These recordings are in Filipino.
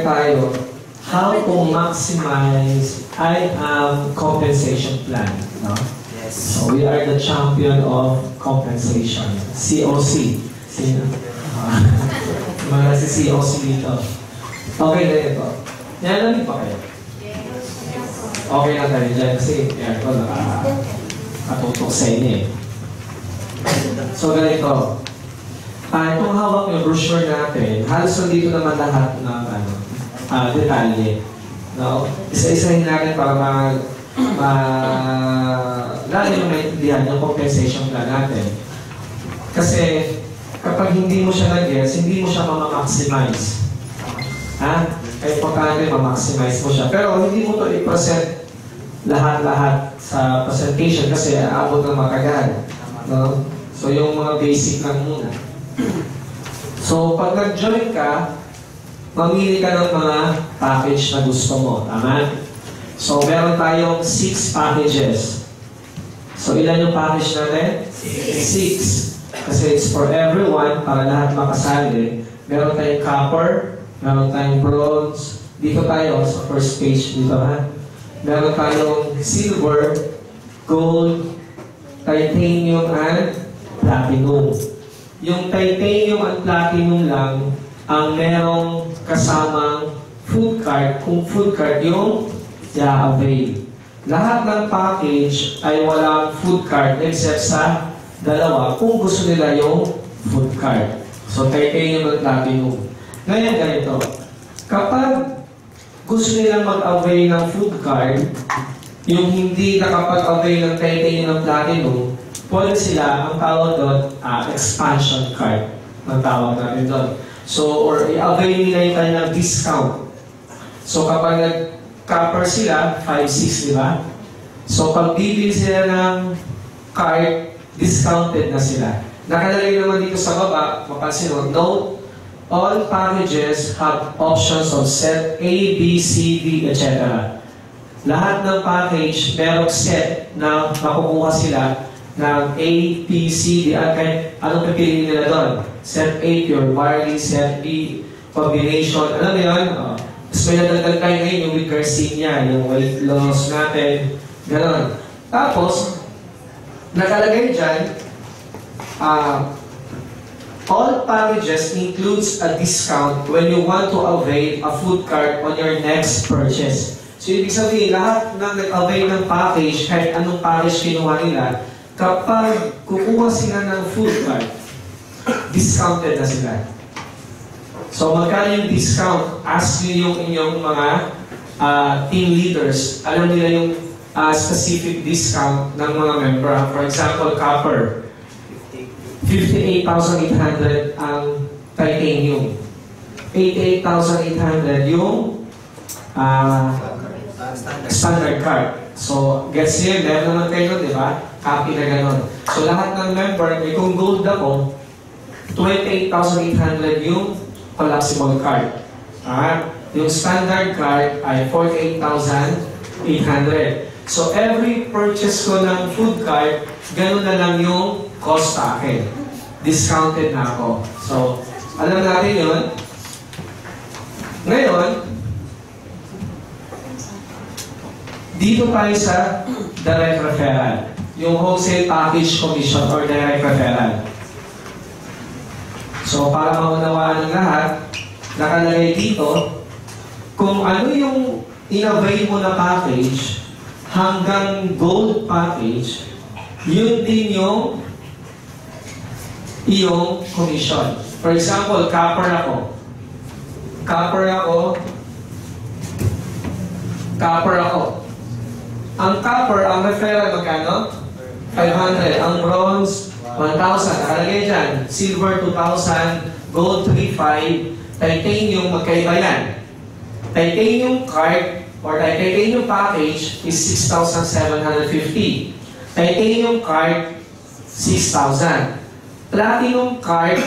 tayo how to maximize compensation plan. No? Yes. So we are the champion of compensation. COC. Sino? Mga si COC dito. Okay na ito. Nalamig pa kayo? Okay lang tayo dyan kasi aircon nakatutok sa inyo eh. So ganito. Itong hawak yung brochure natin, halos nandito naman lahat ng detalye. No? Isa-isahin natin para lalo yung maintindihan yung compensation plan natin. Kasi kapag hindi mo siya nag-guess, hindi mo siya ma-maximize. Ha? Kaya importante ma-maximize mo siya. Pero hindi mo ito i-present lahat-lahat sa presentation kasi aabot ng matagal. No? So yung mga basic lang muna. So pag nag-join ka, mamili ka ng mga package na gusto mo. Tama? So meron tayong 6 packages. So ilan yung package natin? 6. Kasi it's for everyone, para lahat makasali. Meron tayong copper, meron tayong bronze. Dito tayo sa first page dito ha. Meron tayong silver, gold, titanium, and platinum. Yung titanium at platinum lang ang merong kasamang food card, kung food card yung i-avail. Lahat ng package ay walang food card except sa dalawa kung gusto nila yung food card. So titanium at platinum. Ngayon ganito, kapag gusto nilang mag-avail ng food card, yung hindi nakapag-avail ng titanium at platinum, pwede sila, ang tawag doon, expansion card. Ang tawag natin doon. So, or i-avail nila yung kanilang discount. So, kapag nag-copper sila, 5-6, di ba? So, pag bibili sila ng card, discounted na sila. Nakalagay naman dito sa baba, mapansin mo, note, all packages have options of set A, B, C, D, etc. Lahat ng package, merong set na makukuha sila ng A, B, C, D, at anong pipili nila doon? Set A, pure barley, set B, combination, alam mo yun? Mas may nadagdag tayo ngayon yung with Garcinia, yung weight loss natin, gano'n. Tapos, nakalagay dyan, all packages includes a discount when you want to avail a food card on your next purchase. So, ibig sabihin, lahat ng nag-avail ng package, kahit anong package kinuha nila, kapag kukuha sila ng food card, discounted na sila. So, magkano yung discount? Ask nyo yung inyong mga team leaders. Alam nila yung specific discount ng mga member. For example, copper. 58,800 ang titanium. 88,800 yung standard card. So, gets niyo, meron naman kayo nun, di ba? Copy na gano'n. So, lahat ng member, kung gold ako, 28,800 yung collapsible card. Yung standard card ay 48,800. So, every purchase ko ng food card, gano'n na lang yung cost sa akin. Discounted na ako. So, alam natin yun. Ngayon, dito tayo sa direct referral. Yung wholesale package commission or direct referral. So, para maunawaan ng lahat, nakalagay dito, kung ano yung in-avail mo na package, hanggang gold package, yun din yung iyong commission. For example, copper ako. Ang copper, ang referral magkano? 500. Ang bronze, 1,000. Nakalagay dyan. Silver, 2,000. Gold, 3,500. Titanium, magkaiba yan. Titanium card or titanium package is 6,750. Titanium card, 6,000. Platinum card,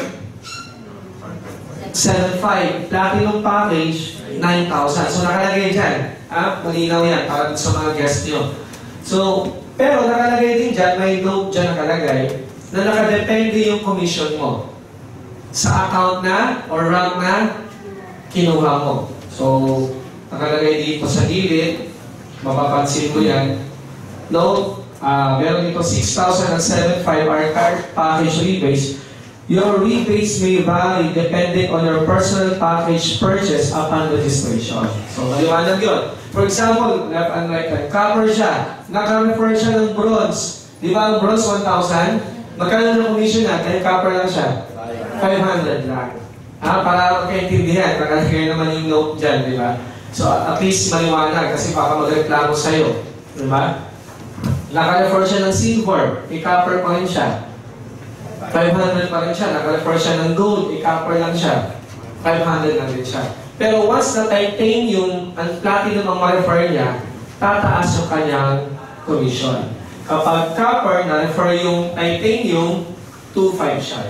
7,500. Platinum package, 9,000. So nakalagay dyan. Malinaw yan para sa mga guests nyo. So, pero nakalagay din dyan, may note dyan nakalagay, na nakadepende yung commission mo sa account na or rank na kinuha mo. So, nakalagay dito sa gilid, mapapansin mo yan. No, meron dito 6,007 5-hour card package rebates. Your rebates may vary depending on your personal package purchase upon registration. So, maliwanag yun. For example, left and right hand, copper siya. Naka-refer siya ng bronze. Di ba ang bronze 1,000? Magkano ng commission na? Dahil copper lang siya. 500 lang. Para magkaintindihan, nakalagay naman yung note dyan, di ba? So, at least maliwanag kasi baka magreklamo sa'yo. Di ba? Naka-refer siya ng silver, i-copper pa rin siya. 500 pa rin siya. Naka-refer siya ng gold, i-copper lang siya. 500 lang din siya. Pero once na titanium, ang platinum ang ma-refer niya, tataas yung kanyang commission. Kapag copper, na-refer yung titanium, 2,500 siya.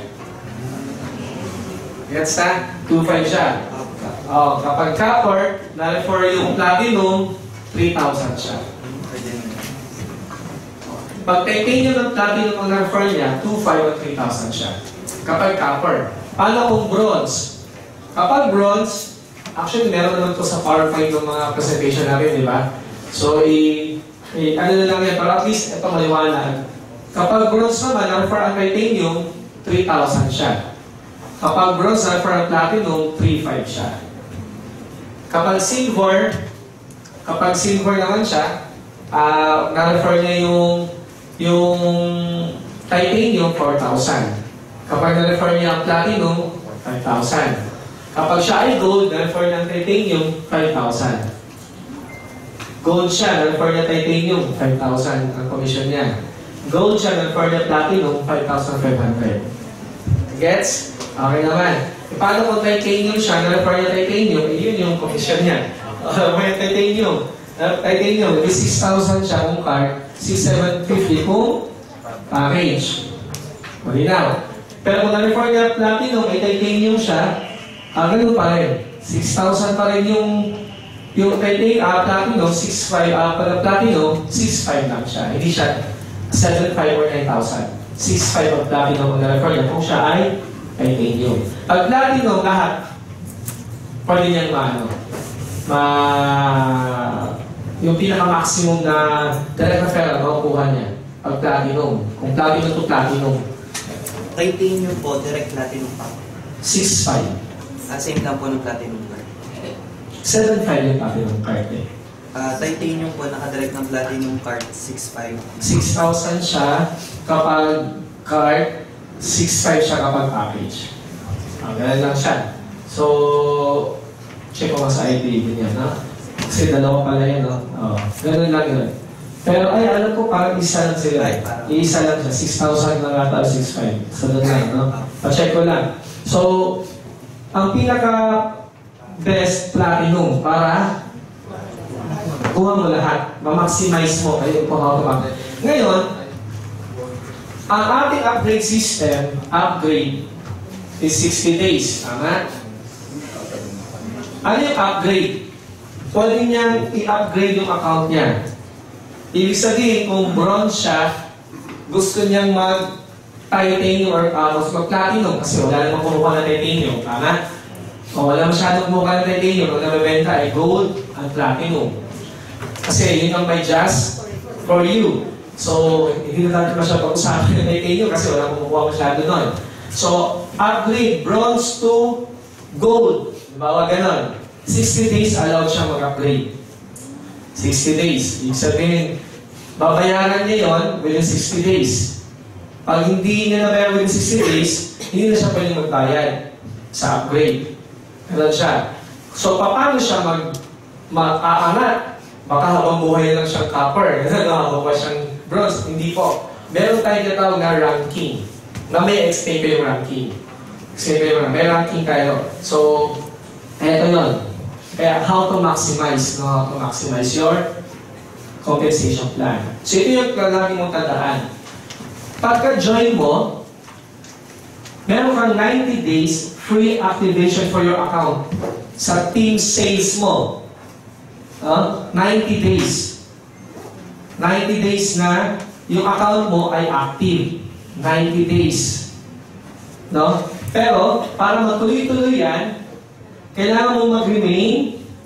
Gets na? 2,500 siya. Kapag copper, na-refer yung platinum, 3,000 siya. Pag titanium ng platinum ang na-refer niya, 2,500 at 3,000 siya. Kapag copper. Paano kung bronze? Kapag bronze, actually meron naman ito sa PowerPoint ng mga presentation natin, di ba? So, ano na lang yan, para at least ito maliwanag. Kapag bronze naman, na-refer ang titanium, 3,000 siya. Kapag bronze, na-refer ang platinum, 3,500 siya. Kapag silver naman siya, na-refer niya yung titanium, 4,000. Kapag na-refer niya ang platinum, 5,000. Kapag siya ay gold, na-refer niya ang titanium, 5,000. Gold siya, na-refer niya titanium, 5,000 ang commission niya. Gold siya, na-refer niya platinum, 5,500. Gets? Okay naman. E paano kung titanium siya, na-refer niya titanium, yun yung commission niya. May titanium. Titanium, 6,000 siya kung card, 6,750 kung package. Malinaw. Pero kung na-refer niya platinum, ay titanium siya, ganun pa rin. 6,000 pa rin yung platinum, 6,500 para platinum, 6,500 lang siya. Hindi siya 7,500 or 9,000. 6,500 ang platinum ang na-refer niya kung siya ay titanium. Pag platinum, lahat, pwede niyang yung pinaka-maximum na direct referral, makukuha niya. Pag platinum. Kung platinum to platinum. Titanium po, direct platinum pa. 6,500. Same lang po ng platinum card. 7,500 yung platinum card eh. Titanium po, nakadirect ng platinum card, 6,500. 6,000 siya kapag card, 6,500 siya kapag package. Ganun lang siya. So, check ko nga sa ID niya, no? Kasi dalawa pala yun, no? Ganun lang yun. Pero ay, alam ko parang isa lang sila. Iisa lang siya. 6,000 lang ata, 6,500. So, doon lang, no? Pa-check ko lang. So, ang pinaka-best platinum para kuha mo lahat. Ma-maximize mo kayo kung how to upgrade. Ngayon, ang ating upgrade system, upgrade, is 60 days. Tama? Ano yung upgrade? Pwede niyang i-upgrade yung account niya. Ibig sabihin, kung bronze siya, gusto niyang mag-titanium or mag-platinum kasi wala namang kumukuha ng titanium. Tama? Kung wala masyadong kumukuha ng titanium, ang nabibenta ay gold and platinum. Kasi yun ang may just for you. So, hindi na natin masyadong pag-usapan ng titanium kasi wala kumukuha masyado nun. So, upgrade bronze to gold. Diba? Ganon. 60 days allowed siya mag-upgrade. 60 days. Ibig sabihin, babayaran niya yon within 60 days. Pag hindi niya nabayaran within 60 days, hindi na siya pwedeng magbayad sa upgrade. Ganon siya. So, paano siya mag-aangat? Baka habang buhay lang siyang copper. Habang buhay siyang bronze. Hindi po. Meron tayong tinatawag na ranking. Na may explain ko yung ranking. May ranking tayo. So, eto yun. Kaya, how to maximize, no? How to maximize your compensation plan. So, ito yung lagi mong tandaan. Pagka-join mo, meron kang 90 days free activation for your account sa team sales mo. 90 days. 90 days na yung account mo ay active. 90 days. No? Pero, para matuloy-tuloy yan, kailangan mo mag-remain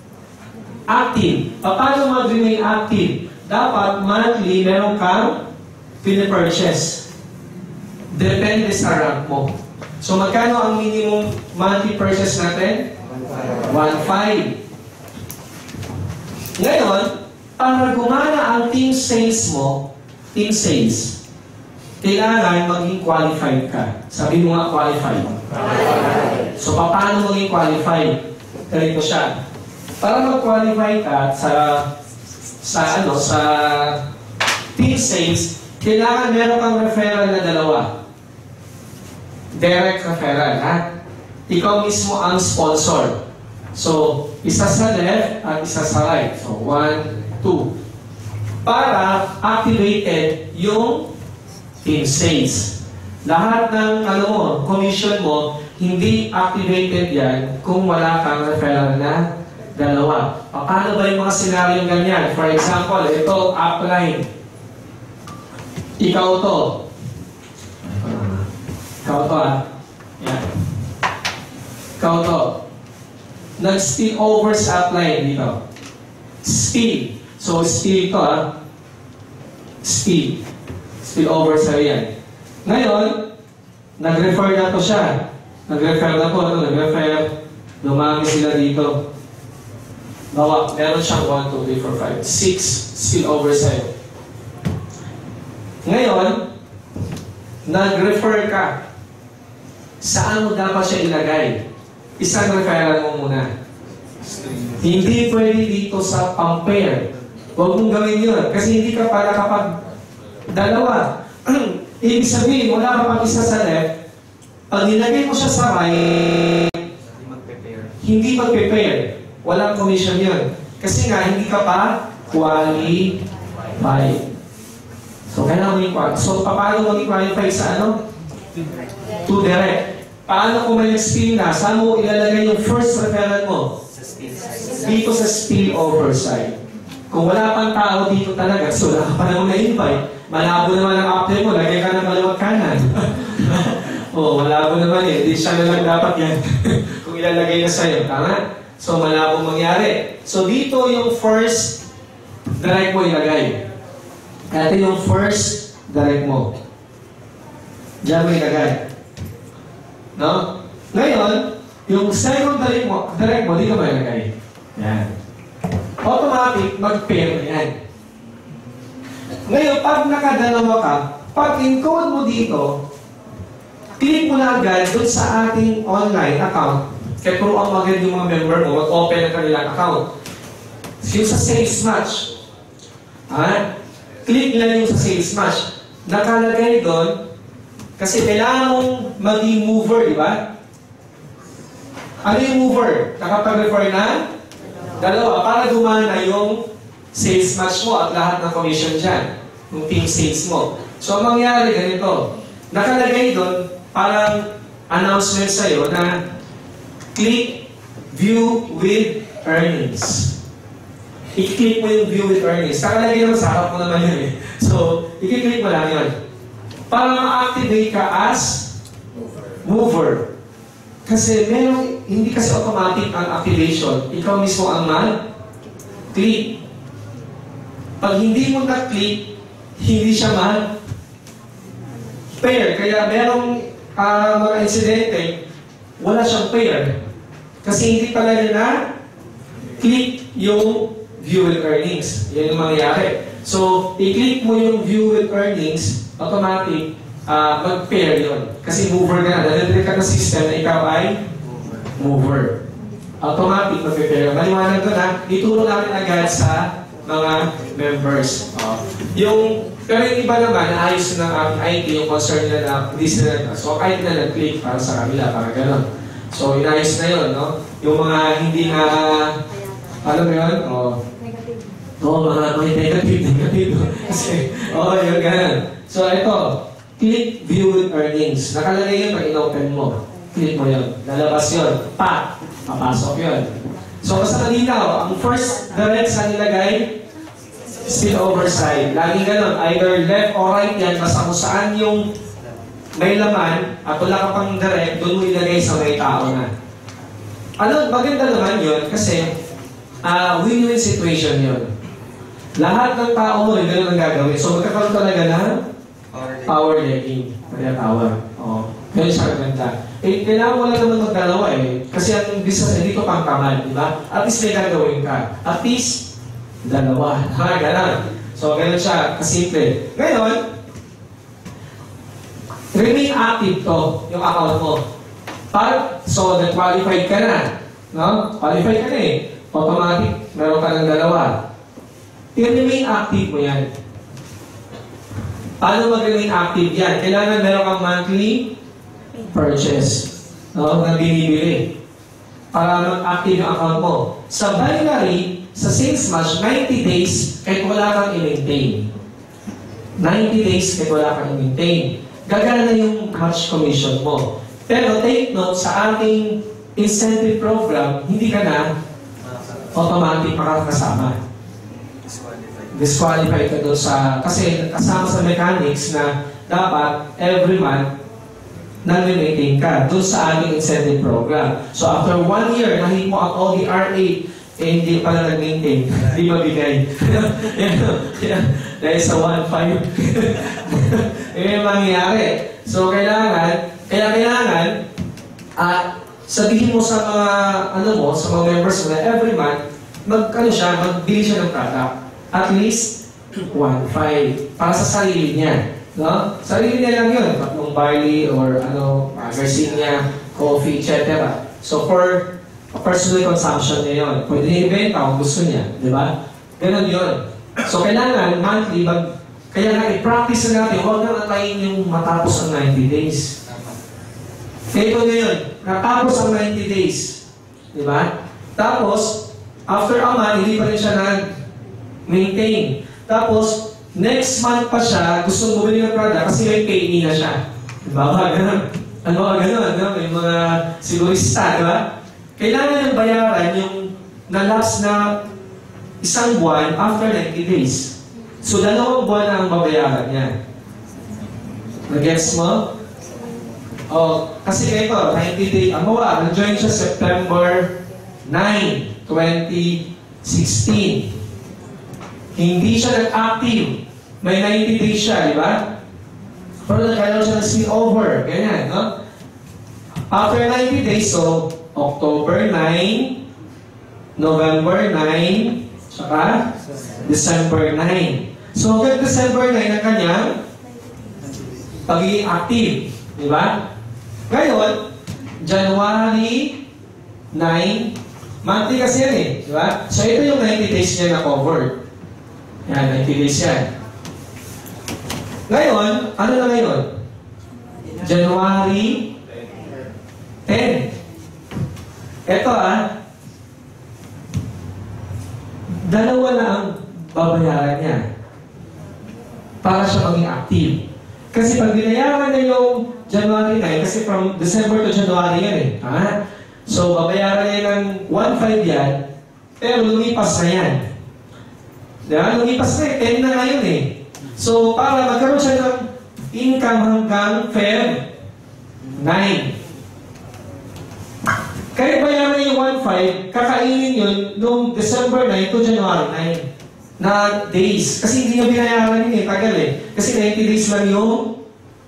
active. Paano mag-remain active? Dapat monthly meron kang pinipurchase. Depende sa rank mo. So magkano ang minimum monthly purchase natin? 1.5. Ngayon, para gumana ang team sales mo, team sales, kailangan maging qualified ka. Sabi mo nga qualified. So paano maging qualified? Ganito siya. Para mag-qualify ka sa team sales, kailangan meron kang referral na dalawa. Direct referral, ha? Ikaw mismo ang sponsor. So, isa sa left at isa sa right. So, 1, 2. Para activated yung team sales. Lahat ng commission mo, hindi activated yan kung wala kang referral na dalawa. Paano ba yung mga senaryo ganyan? For example, ito, upline. Ikaw to. Ikaw to, Yan. Ikaw to. Nag-spill over sa upline dito. Spill. So, spill to, Spill. Spill over sa yan. Ngayon, nag-refer na to siya. Nag-refer na po, nag-refer. Dumami sila dito. Bawa, meron siyang 1, 2, 3, 4, 5, 6 spillover sa'yo. Ngayon, nag-refer ka. Saan mo dapat siya ilagay? Isang referral mo muna. Hindi pwede dito sa pampair. Huwag mong gawin yun. Kasi hindi ka para kapag dalawa. Ibig sabihin, wala ka pang isa sa left. Pag nilagay mo siya sa right, hindi mag-prepare. Walang commission yun. Kasi nga, hindi ka pa qualified. So, kailangan mo i-qualify. So, paano mo i-qualify sa ano? To direct. Paano kung may spill na? Saan mo ilalagay yung first referral mo? Dito sa spillover side. Kung wala pang tao dito talaga, so wala ka pa naman na-invite. Malabo naman ang apply mo, lagay ka ng maluwag kanan. Malabo naman eh. Di siya na lang dapat yan. Kung ilalagay na sa'yo. Tama? So, malabo mangyari. So, dito yung first direct mo ilagay. Ito yung first direct mo. Diyan mo ilagay. No? Ngayon, yung second direct mo dito mo ilagay. Yan. Automatic, mag-pair yan. Ngayon, pag nakadalawa ka, pag encode mo dito, click mo na agad dun sa ating online account. Kaya kung ang magand yung mga member mo, mag-open ang kanilang account. Yung sa sales match. Click lang yung sa sales match. Nakalagay doon, kasi kailangan mong maging mover, di ba? Ano yung mover? Nakapag-refer na? Dalawa, para gumana yung sales match mo at lahat ng commission dyan. Yung team sales mo. So, ang mangyari ganito. Nakalagay doon, parang announcement sa'yo na click View with Earnings. I-click mo yung View with Earnings. Nakalagay naman sa harap mo naman yun eh. So, i-click mo lang yun. Para ma-activate ka as mover. Kasi hindi kasi automatic ang activation. Ikaw mismo ang mag-click. Pag hindi mo na-click, hindi siya mag-pair. Kaya merong mga insidente, wala siyang pair. Kasi hindi talaga na-click yung View with Earnings. Yan yung mangyayari. So, i-click mo yung View with Earnings, automatic, mag-pair yun. Kasi mover ka na. Dahil ka ng system na ikaw ay mover. Automatic mag-pair. Maliwanag doon ituro namin agad sa mga members. Pero yung iba naman, naayos ng IT, yung concern nila na hindi sila so kahit na nag-click para sa kanila, para gano'n. So, inayos na yun, no? Yung mga hindi na, alam mo yun? Mga negative. Kasi, yun, gano'n. So, ito, click View with Earnings. Nakalagay yun pag in-open mo. Click mo yun. Lalabas yun. Papasok yun. So, basta malinaw, ang first direct sa nilagay, spillover side. Laging gano'n, either left or right yan, basta kung saan yung may laman, at wala ka pang direct, doon mo ilagay sa may tao na. Maganda naman yun, kasi Win-win situation yun. Lahat ng tao mo, ganun ang gagawin. So, magkakaroon talaga ng power decking. Kaya tower. Ganun siya maganda. Kailangan mo lang naman magdalawa Kasi ang business dito pang kamay, di ba? At least may gagawin ka. At least, dalawa. Ganun. So, ganun siya. Kasimple. Ngayon, remain active to, yung account mo. So, nag-qualified ka na. No? Qualified ka na Automatic, meron ka ng dalawa. I-remain active mo yan. Paano mag-remain active yan? Kailangan meron kang monthly purchase. No? Na binibili. Para mag-active yung account mo. Sa binary, sa sales match, 90 days kahit wala kang i-maintain. 90 days kahit wala kang i-maintain. Gagana yung match commission mo. Pero take note, sa ating incentive program, hindi ka na automatic makakasama. Disqualified ka doon sa... Kasi kasama sa mechanics na dapat every month nag-maintain ka doon sa ating incentive program. So after 1 year, nahit mo ang all the RA, hindi pala nag-maintain. Hindi mabigay. Dahil sa 1.5. Yung mangyayari. So kailangan, sabihin mo sa mga, sa mga members mo na every month, magbili siya ng product. At least 1.5 para sa sarili niya. No? Sarili niya lang yun. Tatlong barley or Garcinia, coffee, etc. So for personal consumption niya yun. Pwede niya ibenta kung gusto niya. Di ba? Ganun yun. So kailangan monthly, kaya nga i-practice na natin, huwag na natayin yung matapos ang 90 days. Kaya ito na yun. Natapos ang 90 days. Di ba? Tapos, after a month, hindi pa rin siya maintain. Tapos, next month pa siya, gusto bumili ng product kasi may pay na siya. Diba? Ganun. May mga sigurista, diba? Kailangan yung bayaran yung na-lapse na isang buwan after 90 days. So, 2 buwan na ang babayaran niya. Nag-gets mo? Kasi ito, 90 days, nag-join siya September 9, 2016. Hindi siya nag-active. May 90 days siya, di ba? Pero nagkalaw siya ng spillover. Ganyan, no? After 90 days, so, October 9, November 9, saka December 9. So, hanggang December 9 ang kanyang pagiging active. Di ba? Ngayon, January 9, monthly kasi yan di ba? So, ito yung 90 days niya na covered. Yan, 90 days yan. Ngayon, ano na ngayon? January 10. Ito dalawa na ang babayaran niya para siya maging active. Kasi pag binayaran niya yung January 9, kasi from December to January yan So, babayaran niya ng 1.5 yan, pero lumipas na yan. Diba? Lumipas na 10 na ngayon So, para magkaroon siya ng income hanggang Feb 9. Kahit bayaran yung 1.5, kakainin yun noong December 9 to January 9 na days. Kasi hindi niya binayaran yun tagal Kasi 90 days lang yung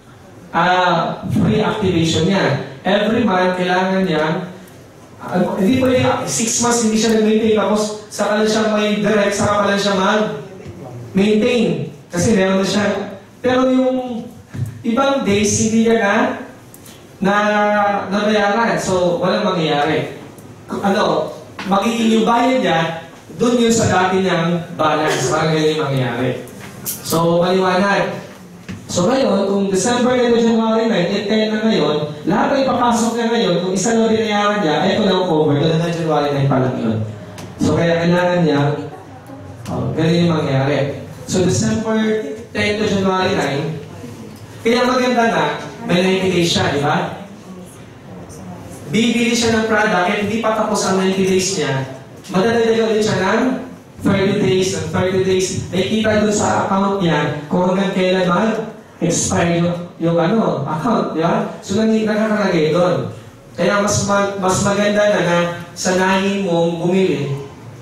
free activation niya. Every month, kailangan niya hindi pwede 6 months hindi siya nag-maintain tapos saka lang siya may direct, saka pa lang siya mag-maintain. Kasi meron na siya. Pero yung ibang days, hindi niya nabayaran. So, walang mangyayari. Magiging yung bayad niya, dun yun sa dati niyang balance. Parang ganyan yung mangyayari. So, maliwanag. So ngayon, kung December na January 9, 10 na ngayon, lahat ay ipapasok niya ngayon, kung isa na binayaran niya, ito lang cover, doon na January 9 pa lang yun. So kaya kailangan niya, ganyan yung mangyari. So December 10 to January 9, kaya maganda na, may 90 days siya, di ba? Bibili siya ng product, at hindi pa tapos ang 90 days niya, madadagdag ulit siya ng 30 days, and 30 days, nakikita doon sa account niya kung hanggang kailan expire yung account, di ba? So, nakakalagay doon. Kaya mas maganda na sanayin mong bumili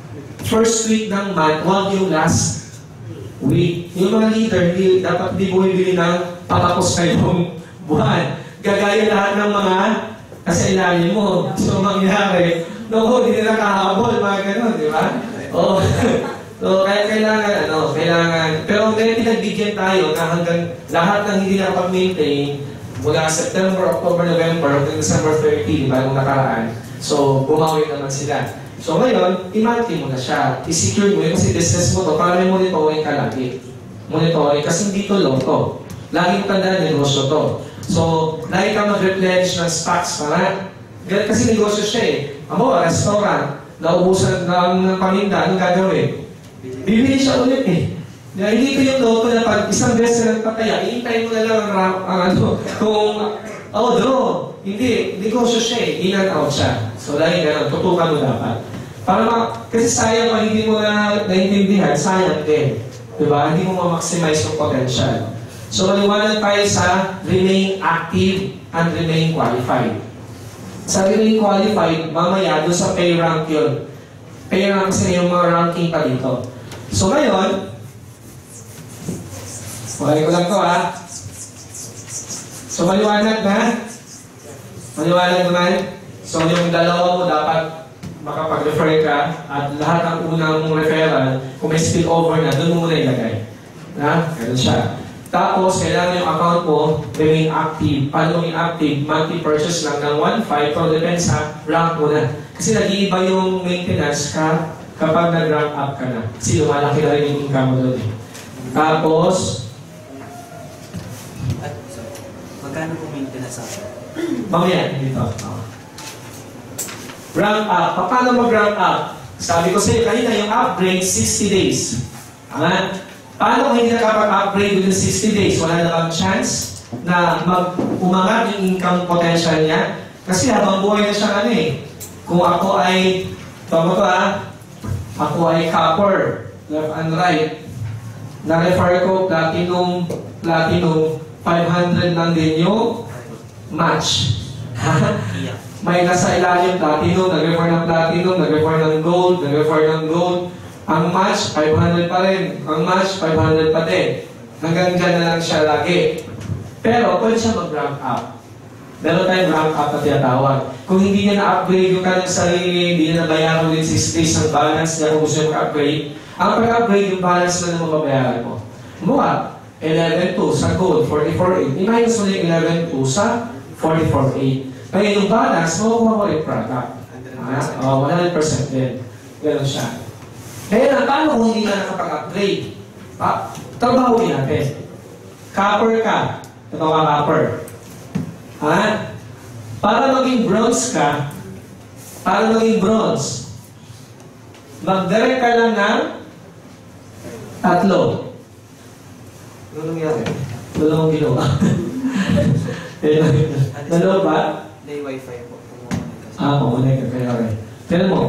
first week ng month, huwag yung last week. Yung mga leader, dapat di bumibili ng patapos kayong buwan. Gagaya lahat ng mga kasailalim mo. So, mangyari, no, hindi na nakahabol, mga ganun, di ba? Oo. So, kaya kailangan, pero may pinagbigyan tayo na hanggang lahat ng hindi nakapag-maintain, mula September, October, November, hanggang December 30, di ba, yung nakaraan. So, bumawi naman sila. So, ngayon, i-monthly mo na siya. I-secure mo yun kasi business mo to, para may monitoring ka lagi. Monitoring, kasi hindi to loto. Laging tandaan, negosyo to. So, lagi ka mag-replenish ng stocks para, kasi negosyo siya eh. Amo, restaurant, naubusan ng paminda, anong gagawin? Bibili siya ulit eh. Hindi ko yung loto na pag isang beses na nagpataya, iintay mo na lang kung, draw. Hindi, negosyo siya eh. In and out siya. So, lagi ganun, tutukan mo dapat. Kasi sayang pag hindi mo na naintindihan, sayang din. Diba? Hindi mo ma-maximize yung potential. So, maliwanag tayo sa remain active and remain qualified. Sa remain qualified, mamaya doon sa pay rank yun. Pay rank kasi yung mga ranking pa dito. So, ngayon, okay ko lang to ha. So, maliwanag na? Maliwanag naman? So, yung dalawa mo dapat makapag-refer ka at lahat ng unang referral, kung may spillover na, doon mo muna ilagay. Ganun siya. Tapos, kailangan yung account mo remain active. Paano yung active? Monthly purchase lang ng 1.5 pero depende sa rank mo na. Kasi nag-iiba yung maintenance ka kapag nag-rank up ka na. Kasi lumalaki na rin yung income mo doon. Tapos, magkano po maintenance ako? mamaya, dito. Rank up. Paano mag-rank up? Sabi ko sa'yo, kanina yung upgrade, 60 days. Tama? Paano kung hindi nakapag-upgrade within 60 days? Wala na bang chance na umangat yung income potential niya? Kasi habang buhay na siya kung ako ay, ako ay copper, left and right, na-refer ko platinum, 500 lang din yung match. May nasa ilalim platinum, nag-refer ng platinum, nag-refer ng gold, nag-refer ng gold. Ang match, 500 pa rin. Ang match, 500 pa din. Hanggang dyan na lang siya lagi. Pero, pwede siya mag-rank up. Meron tayong rank up na tinatawag. Kung hindi niya na-upgrade yung kanyang sarili, hindi niya nabayaran din 6 days ang balance niya kung gusto niya mag-upgrade, ang pag-upgrade yung balance na naman mabayaran mo. Mukha, 11.2 sa gold, 44.8. I-minus mo yung 11.2 sa 44.8. Kaya yung balance, makukuha mo yung product. 100% din. Ganun siya. Kaya paano kung hindi ka nakapag-upgrade? Trabahuin natin. Copper ka. Ito ka copper. Para maging bronze ka, mag-direct ka lang ng 3. Ano nangyari? Dalawang ginawa. Dalawa ba? May wifi po. Pumunay ka. Kaya rin. Tignan mo.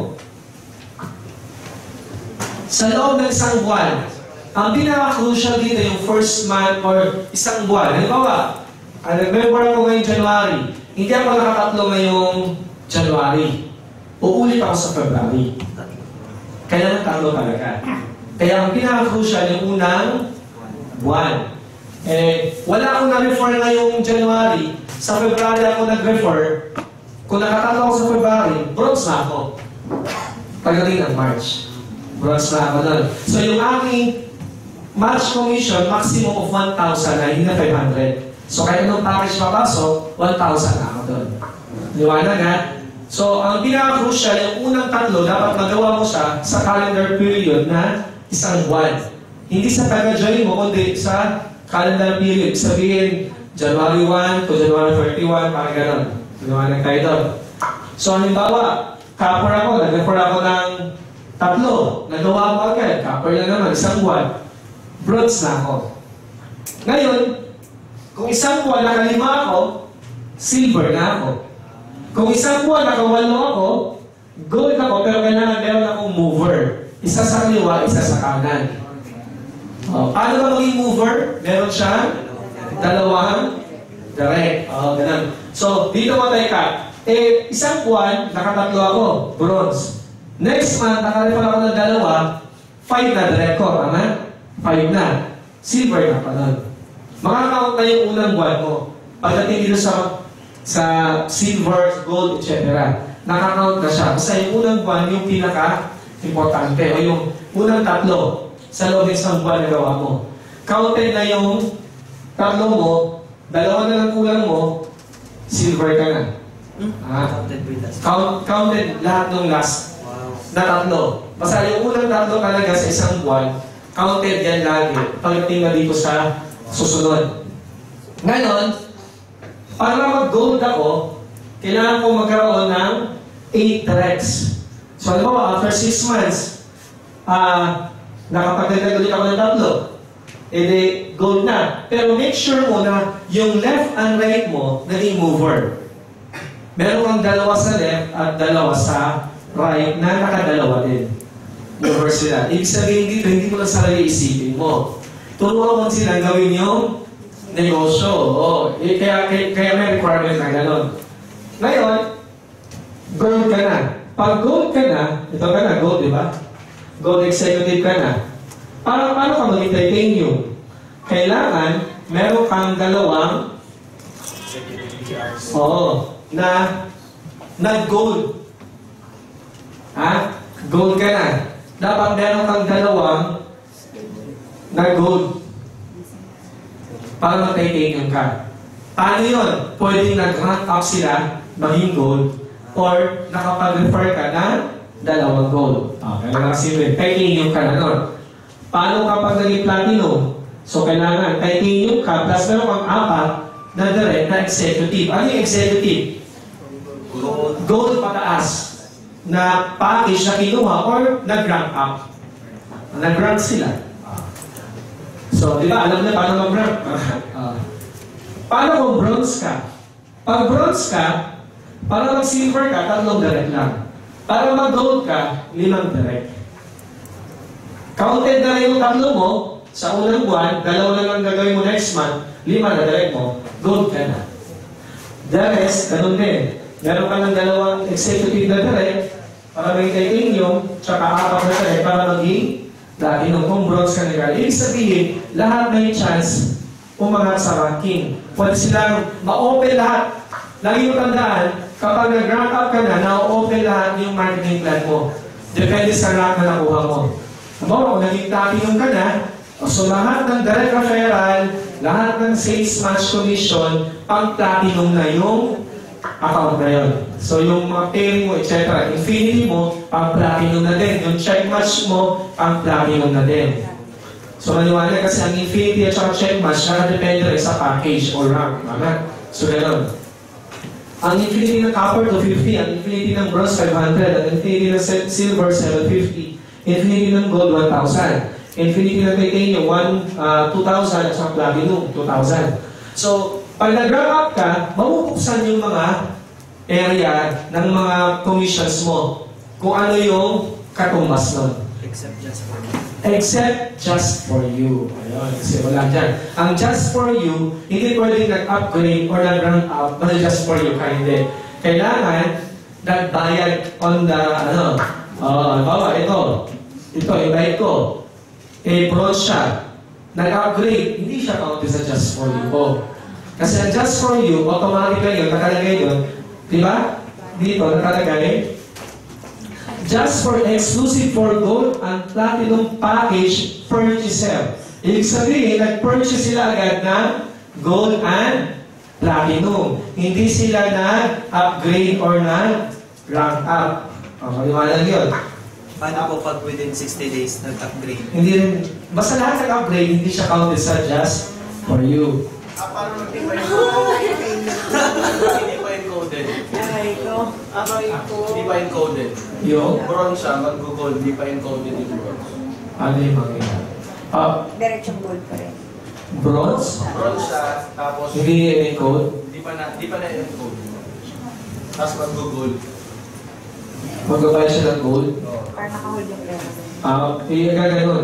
Sa loob ng isang buwan, ang pinaka-crucial dito yung first month or isang buwan. Halimbawa, remember ako ngayong January. Hindi ako nakatatlo ngayong January. Uulit ako sa February. Kaya natalo talaga. Kaya ang pinaka-crucial yung unang buwan. Wala akong na-refer ngayong January. Sa February ako nag-refer. Kung nakatatlo ako sa February, bronze na ako. Pagdating ng March. Bronze na ako doon. So yung aking March commission, maximum of 1,000 na, hindi na 500. So kahit anong package papasok, 1,000 na ako doon. Liwanag ha? So ang pinaka-crucial, yung unang 3, dapat magawa mo siya sa calendar period na isang buwan. Hindi sa taga-join mo, kundi sa calendar period. Sabihin, January 1 to January 31, parang gano'n. Liwanag tayo doon. So halimbawa, copper ako, nag-refer ako ng 3. Nagawa ko agad. Copper na naman, isang buwan. Bronze na ako. Ngayon, kung isang buwan naka-5 ako, silver na ako. Kung isang buwan naka-8 ako, gold ako, pero kailangan meron akong mover. Isa sa kaliwa, isa sa kanan. Paano ba maging mover? Meron siya 2 direct. Ganun. So, dito mo tayo ka. Isang buwan, naka-3 ako, bronze. Next month, naka-refer ako ng dalawa, 5 na direct ko, tama? 5 na. Silver na pa nun. Makakount na yung unang buwan mo. Pagdating dito sa silver, gold, etc. Nakakount na siya. Basta yung unang buwan, yung pinaka-importante. O yung unang tatlo sa loob ng isang buwan na gawa mo. Counted na yung tatlo mo, dalawa na lang kulang mo, silver ka na. Counted with us. Counted lahat ng last Wow. na tatlo. Basta yung unang tatlo talaga sa isang buwan, counted yan lagi. Pagdating na dito sa susunod. Ngayon, para mag-gold ako, kailangan ko magkaroon ng 8 directs. So, alam mo, after 6 months, nakapagdagdag ulit ako ng tatlo. E di, gold na. Pero make sure mo na yung left and right mo naging mover. Meron kang dalawa sa left at dalawa sa right na nakadalawa din. Mover sila. Ibig sabihin dito, hindi mo lang sarili isipin mo. Turuan mo sila gawin yung negosyo. Kaya may requirement na gano'n. Ngayon, gold ka na. Pag gold ka na, ito ka na, gold, di ba? Gold executive ka na. Paano ka maging titanium? Kailangan, meron kang dalawang na gold. Gold ka na. Dapat meron kang dalawang na gold. Para mag-titanium ka. Paano yun? Pwedeng nag-rank up sila, maging gold, or nakapag-refer ka na dalawang gold. Okay, nakasimulit. Titanium ka na nun. Paano kapag naging platinum? So, kailangan titanium ka, plus meron kang apat na direct na executive. Ano yung executive? Gold pataas na package na kinuha or nag-rank up. Nag-rank sila. So, di ba, alam na paano mag-rank? Paano kung bronze ka? Pag bronze ka, para mag-silver ka, 3 direct lang. Para mag-gold ka, 5 direct. Counted na yung 3 mo, sa unang buwan, 2 na lang gagawin mo next month, 5 na direct mo, gold ka na. The rest, ganun din. Meron ka ng 2 executive na direct, para may titanium, tsaka 4 na direct, para maging platinum. Kung bronze ka na. Ibig sabihin, lahat may chance umangat sa ranking. Pwede silang ma-open lahat. Lagi mo tandaan, kapag nag-rank up ka na, na-open lahat yung marketing plan mo. Depende sa rank na nakuha mo. Halimbawa, kung naging platinum ka na, so lahat ng direct referral, lahat ng sales match commission, pang platinum na yung account na yun. So yung mga pairing mo, etc. Infinity mo, pang platinum na din. Yung check match mo, pang platinum na din. So maniwala kasi ang infinity at saka check match, nakadepende rin sa package or rank. So gano'n. Ang infinity ng copper, 250. Ang infinity ng bronze, 500. Ang infinity ng silver, 750. Infinity ng gold, 1,000. Infinity ng titanium, 2,000. At saka platinum, 2,000. So, pag nag-rank up ka, mabubuksan yung mga area ng mga commissions mo. Kung ano yung katumbas nun. Except just for me. Except just for you. Ayun, kasi wala dyan. Ang just for you, hindi pwedeng nag-upgrade or nag-rank up, but just for you ka, hindi. Kailangan, nagbayad on the, bawa, ito, invite ko. Bronze siya. Nag-upgrade, hindi siya counted sa just for you ko. Kasi ang just for you, automatically yun, nakalagay doon, di ba? Dito, nakalagay, just for exclusive for gold and platinum package purchaser. Ibig sabihin, nag-purchase sila agad ng gold and platinum. Hindi sila nag-upgrade or nag-rank up. Maliwanag yun. Paano po pag within 60 days nag-upgrade? Hindi rin, basta lahat nag-upgrade, hindi siya counted sa just for you. Parang hindi pa encoded. Hindi pa encoded. Hindi pa encoded. Yung? Bronze siya, mag-gold, hindi pa encoded yung bronze. Ano yung mangyayari? Diretsong gold pa rin. Bronze? Bronze siya, tapos Hindi i-encode? hindi pa na-encode. Tapos mag-gold. Magbabayad siya ng gold? Parang nakahold yung pera. Gano'n.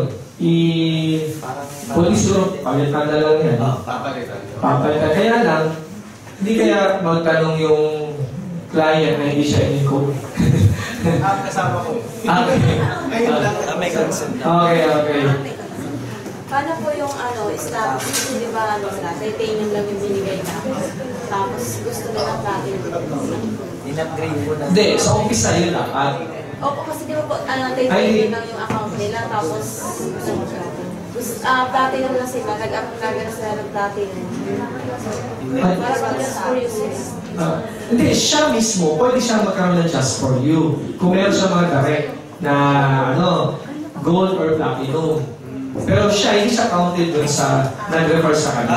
Pwede siguro, palitan na lang yan. Papalitan. Papalitan. Kaya lang, hindi kaya magtanong yung client na hindi siya in-encode. Kasama ko. Okay. Ngayon lang. May consent na. Okay. Paano po yung staff? Kasi di ba titanium lang yung binigay na. Tapos gusto nila platinum. In-upgrade po na. Hindi, sa umpisa yun dapat. Opo, kasi di ba po titanium lang yung account nila. Tapos platinum lang sila. Nag-upgrade na sila ng platinum. Parang just for you sila. Hindi, siya mismo, pwede siya magkaroon ng just for you. Kung meron siya mga direct na gold or platinum. Pero siya, hindi siya counted dun sa nag-refer sa kanya.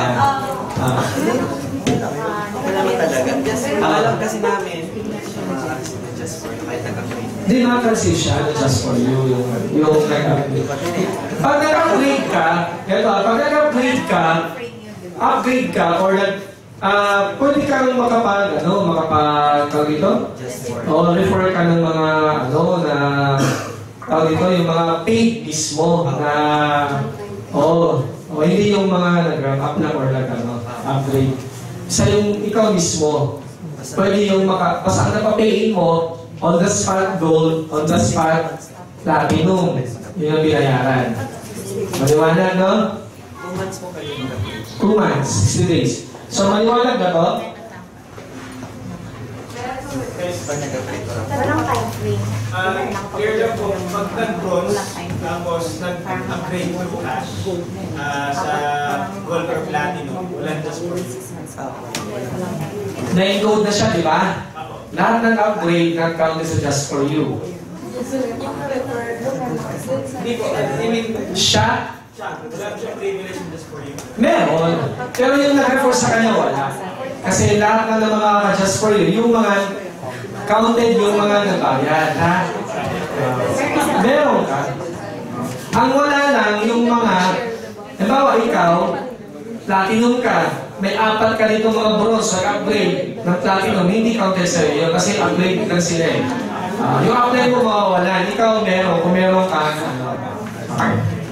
Okay lang talaga. Ang alam kasi namin, just for kahit nag-upgrade. Hindi nakareceive siya na just for you, yung nag-upgrade. Pag nag-upgrade ka, pag nag-upgrade ka, upgrade ka, or pwede ka nung makapag dito? Just for O refer ka ng mga, tawag dito, yung mga paid mismo na, hindi yung mga nag-rank up na or upgrade. Sa yung ikaw mismo, pwede yung basta ang napapayin mo, on the spot gold, on the spot platinum, yun ang binayaran. Maliwanag, no? 2 months po kayo nag-upgrade. 2 months, 60 days. So, maliwanag na to? Pag nag-upgrade ko. Walang time frame. Clear lang po, pag nag-bronze, tapos nag-upgrade mo cash sa gold or platinum, walang just for you. Na-encode na siya, di ba? Lahat ng upgrade nag-count sa just for you. Hindi po, I mean, Siya, wala siya privilege just for you. meron. Pero yung nag-refer sa kanya, wala. Kasi lahat na ng mga just for you, yung mga counted yung mga nagbayad, ha? Meron ka. Ang wala lang yung mga, halimbawa ikaw, platinum ka, may 4 ka dito mga bronze, nag-upgrade ng platinum, hindi counted sa iyo kasi upgrade lang sila eh. Yung upgrade mo mawawalan, ikaw meron, kung meron ka, okay.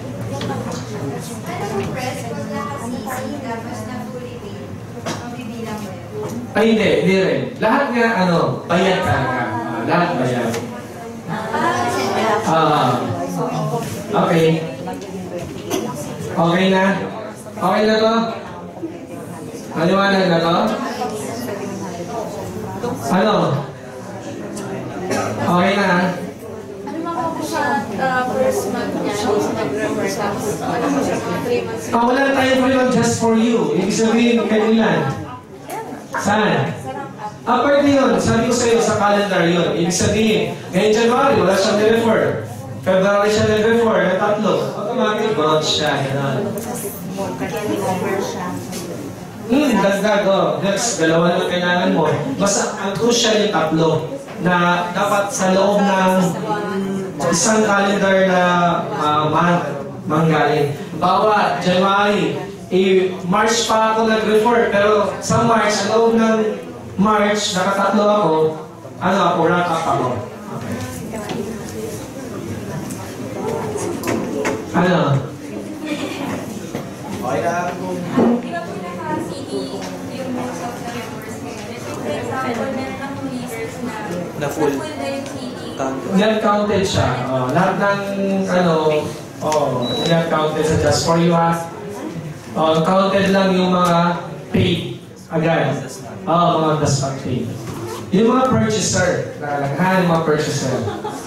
Ay, hindi rin. Lahat nga, bayad ka. Lahat bayad. Okay. Okay na? Okay na to? Maliwanag na to? Ano? Okay na? Ano mga po siya first month niya? Hindi siya nag-refer. Tapos ano po siya 3 months? Wala tayong freedom just for you. Ibig sabihin, kailan? Saan? Pwede yun. Sabi ko sa iyo sa calendar yun. Ibig sabihin, ngayon January, wala siyang nirefer. February siya nirefer, na 3. Automatic, bronze siya. Dagdag, That's 2 na kailangan mo. Basta ang crucial yung 3 na dapat sa loob ng isang calendar na month manggaling. Bawa, January, March pa ako nag-refer, pero sa March, sa loob ng March, nakatatlo ako, rank up ako. Okay. Okay lang po. Di ba po naka-CD yung most of the members ngayon? For example, meron akong leaders Na full. na yung CD. Yan counted siya. Lahat ng, yan counted sa just for you, ha? Counted lang yung mga paid. Agad. Mga just not paid. Yung mga purchaser. Nakalaghan yung mga purchaser.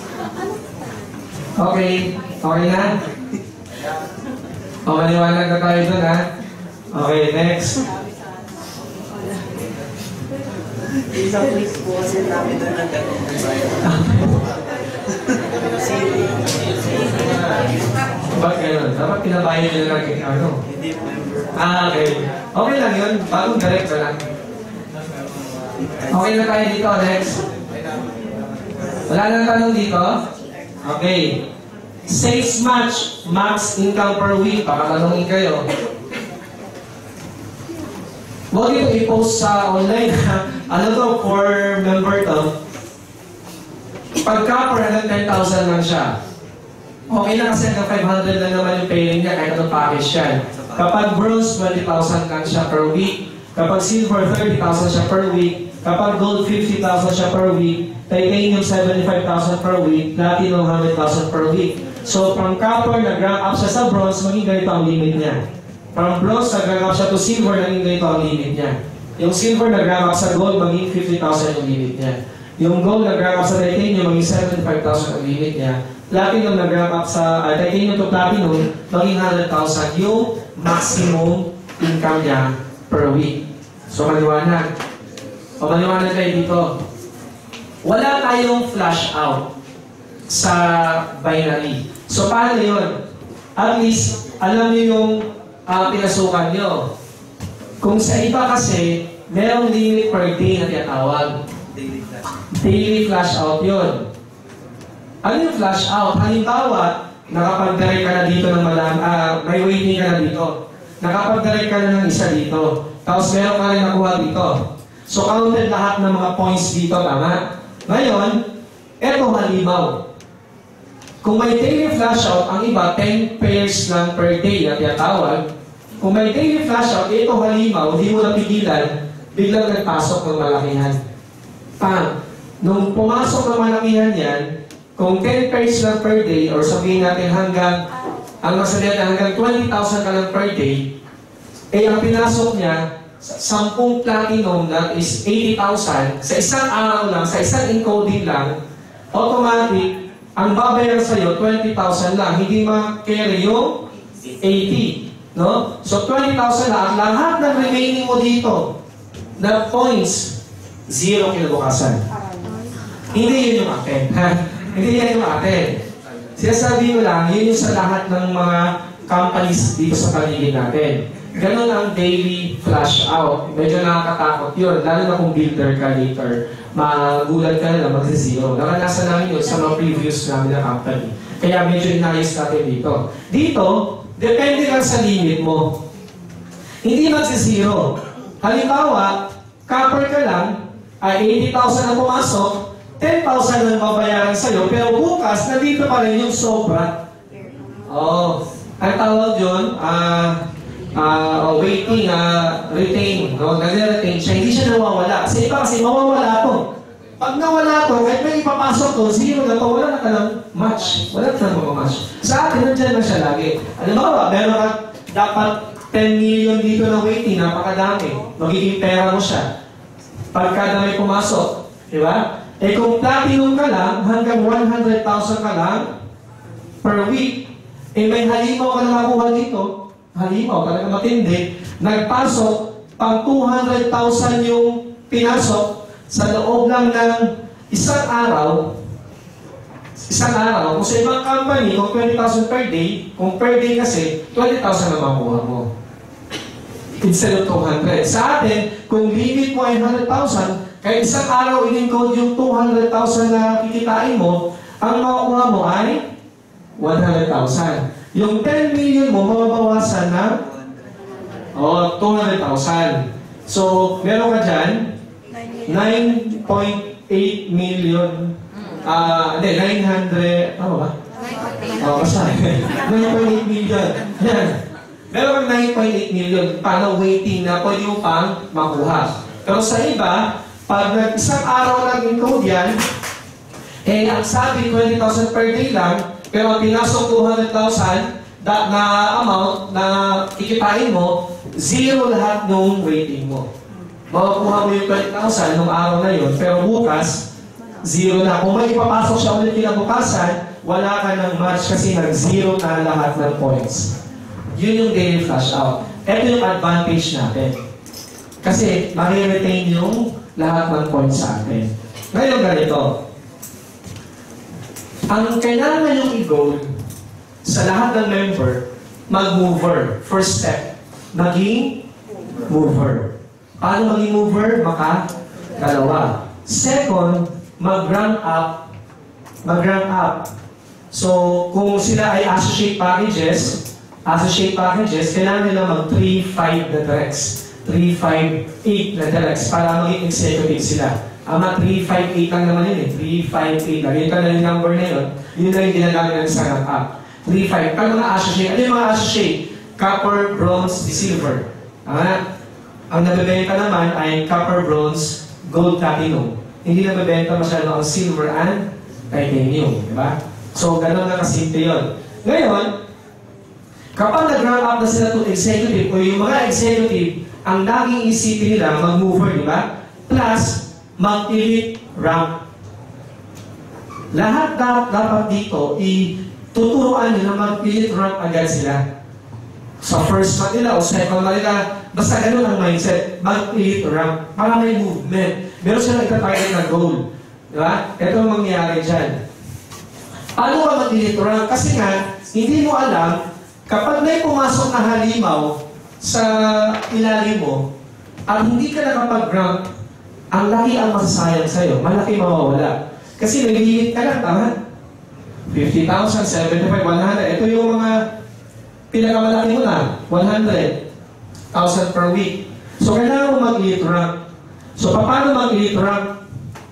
Okay. Okay na? Maliwanag na tayo dun, ha? Okay, next. Isang week po kasi namin doon Ba't gano'n? Dapat pinabayan nyo na lang Hindi po. okay. Okay lang yun. Bagong direct na lang. Okay na tayo dito, next. Wala nang tanong dito? Okay. Sales match, max income per week. Baka tanongin kayo. Huwag ito i-post sa online. For member to? Pagka per 10,000 lang siya. Okay na kasi hanggang 500 lang naman yung paying niya kahit anong package yan. Kapag bronze, 20,000 lang siya per week. Kapag silver, 30,000 siya per week. Kapag gold, 50,000 siya per week. Titanium, 75,000 per week. Platinum, 100,000 per week. So, from copper, nag-rank up siya sa bronze, maging ganito ang limit niya. From bronze, nag-rank up siya to silver, naging ganito ang limit niya. Yung silver, nag-rank up sa gold, maging 50,000 yung limit niya. Yung gold, nag-rank up sa titanium, maging 75,000 ang limit niya. Platinum, nag-rank up sa titanium to platinum, maging 100,000 yung maximum income niya per week. So, maliwanag. O maliwanag kayo dito. Wala tayong flash out sa binary. So, paano yun? At least, alam niyo yung pinasukan nyo. Kung sa iba kasi, merong limit per day na tinatawag. Daily flash out yun. Ano yung flash out? Halimbawa, nakapag-direct ka na dito ng may waiting ka na dito. Nakapag-direct ka na ng isa dito. Tapos meron ka rin nakuha dito. So, counted lahat ng mga points dito, tama? Ngayon, eto halimaw. Kung may daily flash out, ang iba, 10 pairs lang per day na tinatawag. Kung may daily flash out, ito halimaw, hindi mo napigilan, biglang nagpasok ng malakihan. Nung pumasok ng malakihan yan, kung 10 pairs lang per day, or sabihin natin hanggang 20,000 ka lang per day, ang pinasok niya, 10 platinum that is 80,000, sa isang araw lang, sa isang encoding lang, automatic, ang babayaran sa'yo, 20,000 lang, hindi ma-carry yung 80. No? So, 20,000 lang, lahat ng remaining mo dito, na points, 0 kinabukasan. Hindi yun yung atin. Hindi yan yung atin. Sinasabi ko lang, yun yung sa lahat ng mga companies dito sa paligid natin. Ganon ang daily flash out. Medyo nakakatakot yun. Lalo na kung builder ka later, magulat ka nila, mag-zero. Nakanasan namin yun sa mga previous namin na company. Kaya medyo inayos natin dito. Dito, depende lang sa limit mo. Hindi mag-zero. Halimbawa, copper ka lang, ay 80,000 na pumasok, 10,000 lang babayaran sa'yo, pero bukas, nandito pa rin yung sobra. Ang tawag yun, waiting, retain, no? Nag-retain siya, hindi siya nawawala. Kasi iba kasi mawawala to. Pag nawala to, kahit may ipapasok to, zero na to, wala na ka ng match. Wala ka ng match. Sa atin, nandiyan na siya lagi. Halimbawa, meron ka dapat 10 million dito na waiting, napakadami. Magiging pera mo siya. Pagkada may pumasok. Di ba? Kung platinum ka lang, hanggang 100,000 ka lang per week, may halimaw ka na makuha dito, halimaw, talaga matindi, nagpasok, pang 200,000 yung pinasok, sa loob lang ng isang araw, kung sa ibang company, kung 20,000 per day, kung per day kasi, 20,000 na makuha mo. Instead of 200. Sa atin, kung limit mo ay 100,000, kaya isang araw in-encode yung 200,000 na kikitain mo, ang makukuha mo ay 100,000. Yung 10 million mo, mababawasan na 200,000. So, meron ka dyan, 9.8 million. 900, ano ba? Basta. 9.8 million. Yan. Meron kang 9.8 million. Paano waiting na pwede mo pang makuha. Pero sa iba, pag isang araw lang encode yan, ang sabi 20,000 per day lang, pero ang pinasok 200,000 na amount na ikitain mo, zero lahat nung waiting mo. Makukuha mo yung 20,000 nung araw na yun, pero bukas, zero na. Kung may ipapasok siya ulit kinabukasan, wala ka ng match kasi nag-zero na lahat ng points. Yun yung daily flash out. Ito yung advantage natin. Kasi mare-retain yung lahat ng points sa atin. Ngayon ganito. Ang kailangan yung i-goal sa lahat ng member, mag-mover. First step, maging mover. Paano maging mover? Dalawa. Second, mag-rank up. So, kung sila ay associate packages, kailangan nila mag-3-5 na directs. 3-5-8 na directs para maging executive sila. Ama, 3-5-8 lang naman yun eh. 3-5-8. Lagyan ka na yung number na yun. Yun na yung ginagamit natin sa rank up. 3-5. Pag mga associate, ano yung mga associate? Copper, bronze, silver. Ang nabibenta naman ay copper, bronze, gold, platinum. Hindi nabibenta masyado ang silver and titanium. Di ba? So, ganun na kasimple yun. Ngayon, kapag nag-rank up na sila to executive o yung mga executive, ang naging isipin nila mag-mover, di ba? Plus, mag-elite rank. Lahat dapat dito, ituturuan nila mag-elite rank agad sila. Sa first month nila o second month nila, basta ganun ang mindset, mag-elite rank para may movement. Meron silang itatarget na goal. Di ba? Ito ang mangyayari dyan. Paano ka mag-elite rank? Kasi nga, hindi mo alam, kapag may pumasok na halimaw sa ilalim mo, at hindi ka nakapag-rank, ang laki ang masasayang sa'yo, malaki mawawala. Kasi nag-limit ka lang, tama? 50,000, 75, 100. Ito yung mga pinakamalaki mo na, 100,000 per week. So, kailangan mo mag-elite rank. So, paano mag-elite rank?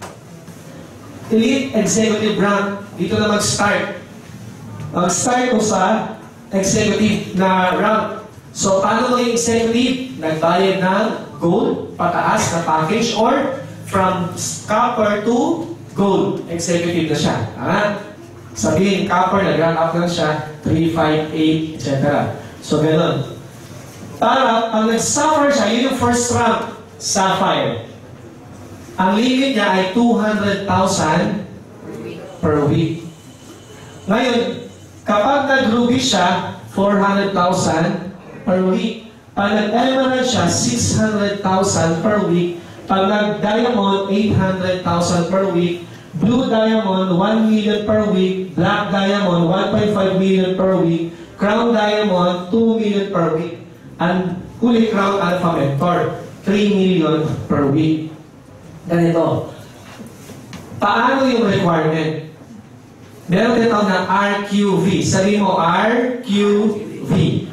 Elite executive rank. Dito na mag-start. Mag-start ko sa executive na rank. So, paano maging executive? Nagbayad ng gold, pataas na package, or from copper to gold, executive na siya. Sabihin, copper, nag-rank up lang siya, 3, 5, 8, etc. So, gano'n. Para, pag nag-sapphire siya, yun yung first rank, sapphire. Ang limit niya ay 200,000 per week. Ngayon, kapag nag-ruby siya, 400,000 per week. Pag nag-emerald siya, 600,000 per week. Pag nag-diamond, 800,000 per week. Blue diamond, 1 million per week. Black diamond, 1.5 million per week. Crown diamond, 2 million per week. And Holy Crown Alpha Mentor, 3 million per week. Ganito. Paano yung requirement? Meron tinatawag na RQV. Sabi mo, RQV.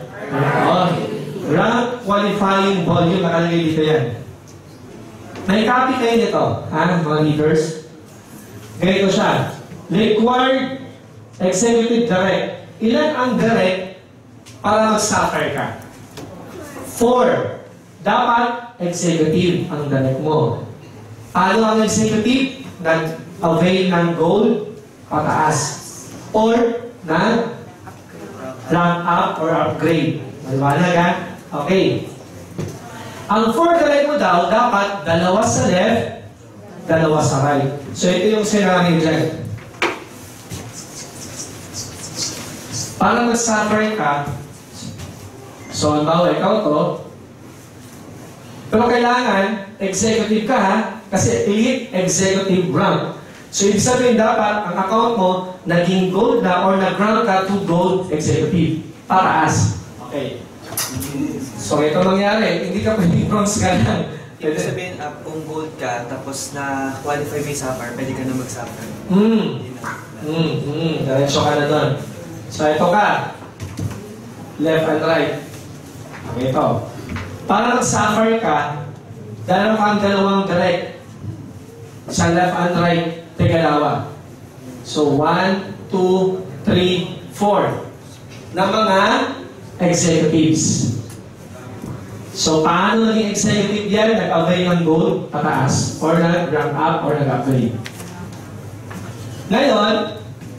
Rank Qualifying Volume. Nakalagay dito yan. May copy kayo nito, mga leaders. Ganito siya. Required Executive Direct. Ilan ang direct para mag-sapphire ka? 4. Dapat executive ang direct mo. Paano ang executive? Nag-avail ng gold, pataas. Or nag-rank up or upgrade. Maliwanag ha? Okay. Ang 4 direct mo daw, dapat dalawa sa left, dalawa sa right. So ito yung scenario dyan. Para mag-sapphire ka, so bawa ikaw to, pero kailangan, executive ka ha, kasi elite executive rank. So ibig sabihin dapat, ang account mo, naging gold na or nag-rank ka to gold executive. Pataas. Okay. So ito mangyari, hindi ka pwedeng bronze ka lang. Ibig sabihin, kung gold ka, tapos na-qualify may sapphire, pwede ka na mag-sapphire. Diretso ka na doon. So ito ka, left and right. Okay, ito. Para mag-sapphire ka, dalawang direct. Sa left and right, tegalawa. So 1, 2, 3, 4. Na mga executives. So paano naging executive yan? Nag-avail ng gold, pataas. Or nag-rank up, or nag-upgrade. Ngayon,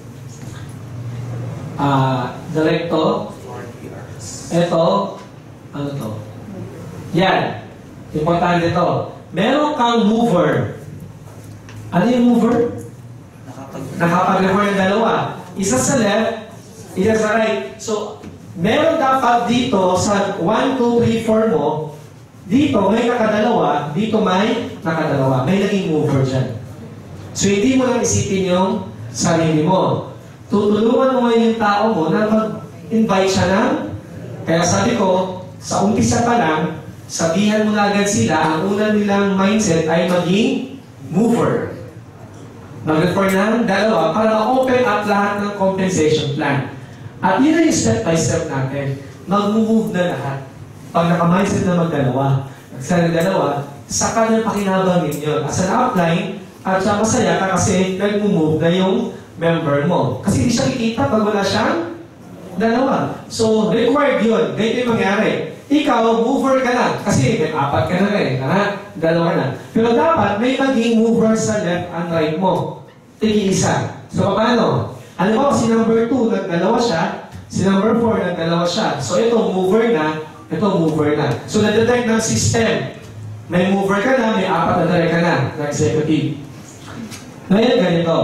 directo, ito, ano to? Yan. Importante ito. Meron kang mover. Ano yung mover? Nakapag-refer ng dalawa. Isa sa left, isa sa right. So, meron dapat dito sa 1, 2, 3, 4 mo, dito may nakadalawa, dito may nakadalawa. May naging mover dyan. So, hindi mo lang isipin yung sarili mo. Tutulungan mo ngayon yung tao mo na mag-invite siya ng, kaya sabi ko, sa umpisa pa lang, sabihan mo na agad sila, ang una nilang mindset ay maging mover. Mag-refer ng dalawa para ma-open up lahat ng compensation plan. At yun ay step by step natin. Mag-move na lahat. Pag naka-mindset na mag-dalawa, dalawa, saka na pakinabangin yun. As an upline, at siya masaya ka kasi nag-move na yung member mo. Kasi hindi siya kikita pag wala siyang dalawa. So, required yun. Ganito yung mangyari. ikaw, mover ka na. Kasi may 4 ka na rin. 2 ka na. Pero dapat may maging mover sa left and right mo. Tigi-isa. So, paano? Alam mo, si number 2, nagdalawa siya. Si number 4, nagdalawa siya. So, ito, mover na. Ito, mover na. So, nadetect ng system. May mover ka na, may 4 na direct ka na. Na executive. Ngayon, ganito.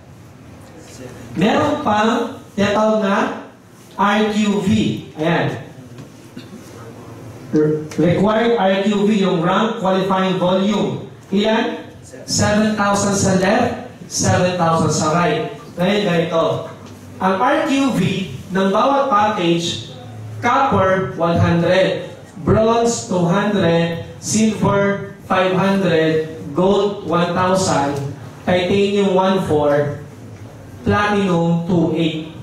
Meron pang tinatawag na RQV. Ayan. Required RQV, yung rank qualifying volume. Ilan? 7,000 sa left, 7,000 sa right. Ngayon, ganito. Ang RQV ng bawat package, copper, 100, bronze, 200, silver, 500, gold, 1,000, titanium, 1,400, platinum, 2,800.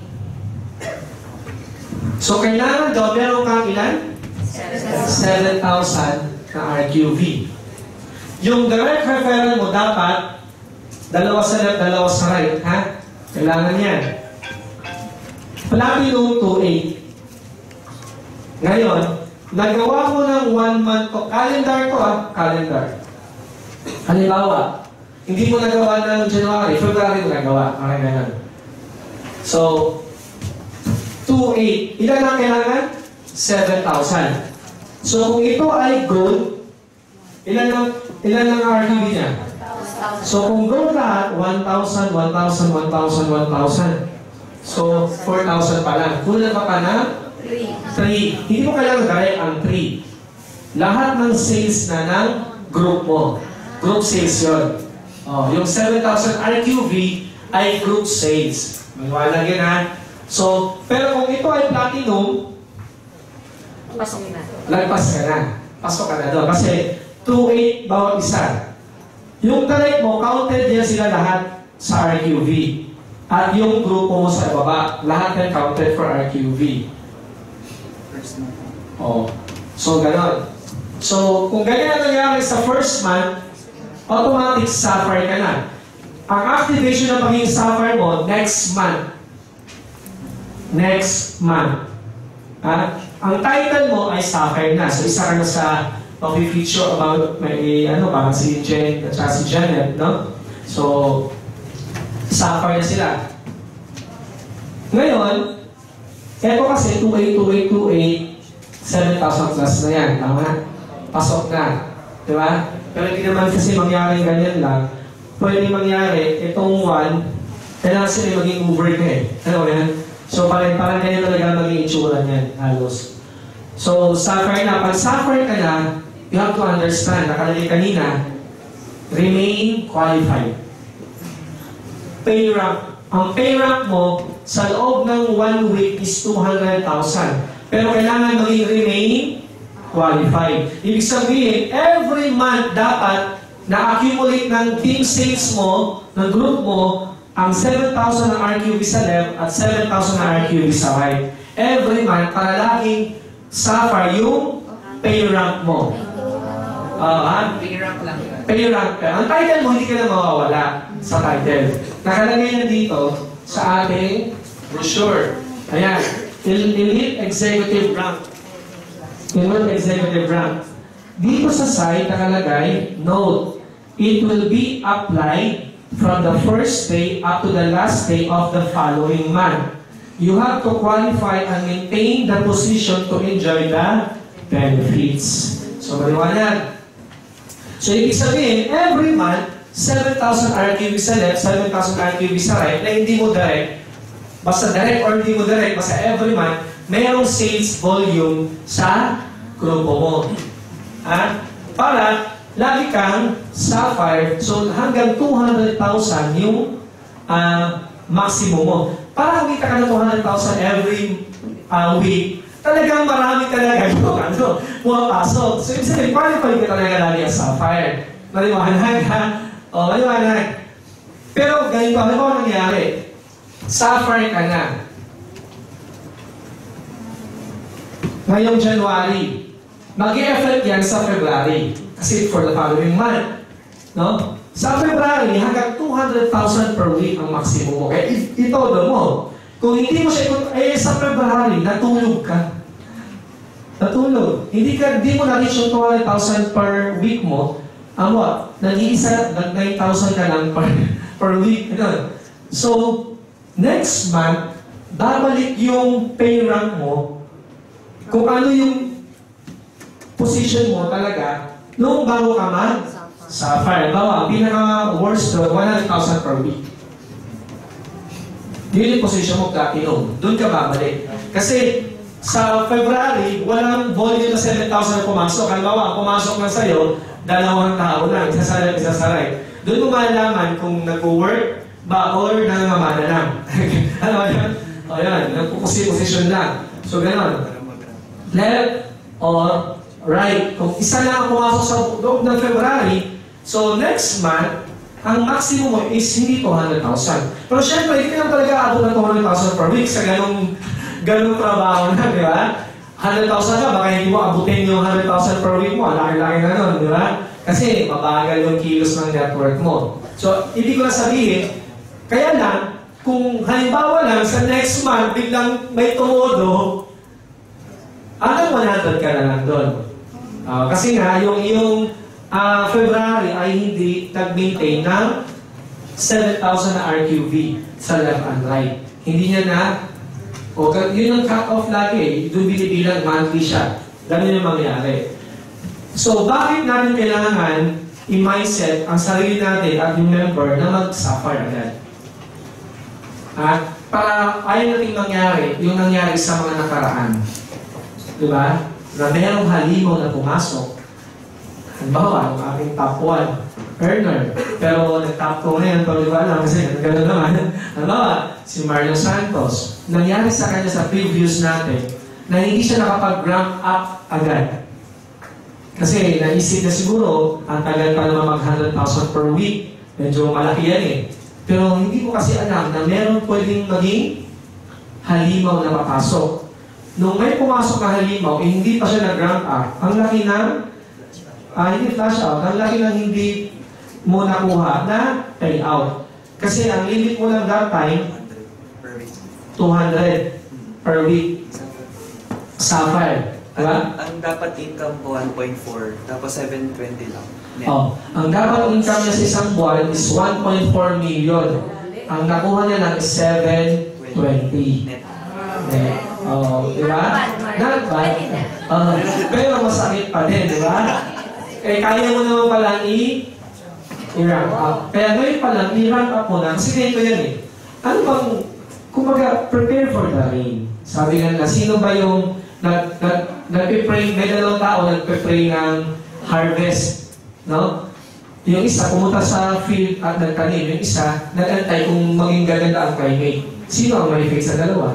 So, kailangan daw, meron kang ilan? 7,000 na RQV. Yung direct referral mo dapat 2 sa left, 2 sa right, ha? Kailangan yan. Platinum 2,800. Ngayon, nagawa mo ng 1 month to calendar to, calendar. Halimbawa, hindi mo nagawa ng January, February mo nagawa. Okay, ganun. So, 2,800. Ilan ang kailangan? 7,000. So, kung ito ay gold, ilan ang RQV niya? So, kung gold lahat, 1,000, 1,000, 1,000, 1,000. So, 4,000 pa lang. Kulang ka pa na? 3. Hindi mo kailangan direct ang 3. Lahat ng sales na ng group mo. Group sales yun. Yung 7,000 RQV ay group sales. Maniwala yun, ha? So, pero kung ito ay platinum, lagpas ka na. Pasok ka na doon. Kasi 2,800 bawat isa. Yung direct mo, counted yan sila lahat sa RQV. At yung grupo mo sa baba, lahat yan counted for RQV. So, gano'n. So, kung ganyan ang nangyari sa first month, automatic sapphire ka na. Ang activation na maging sapphire mo, next month. Next month. Ang title mo ay sapphire na. So, isa ka na sa feature about may parang si Jen at si Janet, no? So, sapphire na sila. Ngayon, eto kasi 2,800, 7,000 plus na yan. Tama? Pasok na. Diba? Pero hindi naman kasi mangyari ganyan lang. Pwede mangyari, itong 1, kailangan sila maging over ka eh. Ano yan? So, parang ganyan talaga maging itsura niyan, halos. So, sapphire na. Pag sapphire ka na, you have to understand, nakalagay kanina, remain qualified. Pay rank. Ang pay rank mo, sa loob ng 1 week is 200,000. Pero kailangan maging remain qualified. Ibig sabihin, every month dapat na-accumulate ng team sales mo, ng group mo, ang 7,000 na RQV sa left at 7,000 na RQV sa right. Every month, para laging sapphire yung pay rank mo. Pay rank lang. Pay rank ka. Ang title mo, hindi ka na mawawala sa title. Nakalagay na dito sa ating brochure. Ayan. Elite Executive Rank. Elite Executive Rank. Dito sa site, nakalagay, note, it will be applied from the first day up to the last day of the following month. You have to qualify and maintain the position to enjoy the benefits. So, maliwanag. So, ibig sabihin, every month, 7,000 RQV sa left, 7,000 RQV sa right, na hindi mo direct, basta direct or hindi mo direct, basta every month, mayroong sales volume sa grupo mo. Para lagi kang sapphire, so hanggang 200,000 yung maximum mo. Para kumita ka ng 200,000 every week, talagang marami talaga yung pumapasok. So, ibig sabihin, qualify ka talaga lagi ang sapphire. Maliwanag, ha? O, maliwanag. Pero, ganito, ano ba nangyari? Sapphire ka na. Ngayong January, mag-i-effect yan sa February. Kasi for the following month. No? Sa February, hanggang 200,000 per week ang maximum mo. Kaya ito, mo. Kung hindi mo siya, sa February, natulog ka. Natulog. Hindi mo na-reach yung 200,000 per week mo. Ang what? Nag-iisa, nag-9,000 ka lang per week. Ano? So, next month, babalik yung pay rank mo kung ano yung position mo talaga nung bago ka man sa fire. Bawa, ang pinaka-worst doon, 100,000 per week. Yun yung position mo platinum. Doon ka babalik. Kasi sa February, walang volume na 7,000 na pumasok. Halimbawa, pumasok na sa'yo, 2 tao lang, isasaray. Doon mo malalaman kung nag-work ba or nangamana lang. Ano ba yan? O yan, nagpupusi-position lang. So, gano'n. Left or right. Kung isa lang ang pumasok sa loob ng February, so next month, ang maximum mo is hindi 200,000. Pero syempre, hindi ka talaga abot ng 200,000 per week sa ganong trabaho na, di ba? 100,000 ka, baka hindi mo abutin yung 100,000 per week mo. Laki-laki na nun, di ba? Kasi mabagal yung kilos ng network mo. So, ibig ko na sabihin, kaya lang, kung halimbawa lang, sa next month, biglang may tumudo, hanggang 100 ka na lang doon. Kasi nga, yung February ay hindi nag-maintain ng 7,000 na RQV sa left and right. Hindi niya na, yun ang cut-off lagi eh. Doon binibilang monthly siya. Ganun yung mangyari. So, bakit natin kailangan i-mindset ang sarili natin at yung member na mag-suffer agad? Para ayaw natin mangyari yung nangyari sa mga nakaraan. Diba? Na merong halimaw na pumasok. Halimbawa, yung aking top 1 earner. Pero nag-top 2 ngayon, pero di ba alam kasi gano'n naman. Halimbawa, si Mario Santos. Nangyari sa kanya sa previews natin na hindi siya nakapag-ramp up agad. Kasi naisip na siguro, ang tagal pa naman mag-100,000 per week. Medyo malaki yan eh. Pero hindi ko kasi alam na meron pwedeng maging halimaw na papasok. Nung may pumasok na halimaw, hindi pa siya nag-ramp up. Ang laki ng, hindi flash out, ang laki ng hindi mo nakuha na payout. Kasi ang limit mo lang that time, 200 per week. Sapphire. Diba? Ang dapat income ko 1.4, tapos 720 lang. Net. Ang dapat income niya sa isang buwan is 1.4 million. Ang nakuha niya lang is 720. Net. Diba? Not bad. Pero masakit pa din, diba? Kaya mo naman palang i-rank up. Kaya ngayon palang i-rank up mo na. Kasi ganito yan eh. Ano bang, kumbaga, prepare for the rain. Sabi nga na, sino ba yung nagpe-pray, may dalawang tao nagpe-pray ng harvest, no? Yung isa, pumunta sa field at nagtanim. Yung isa, nag-antay kung maging gaganda ang climate. Sino ang may-effect sa dalawa?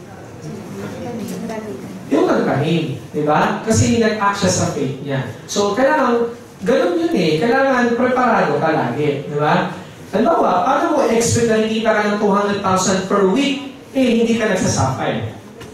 Yung nagtanim, di ba? Kasi nag-act siya sa faith niya. So, kailangan, ganun yun eh. Kailangan preparado ka lagi, di ba? Halimbawa, paano mo expect na nakikita ka ng 200,000 per week, hindi ka nagsasakay?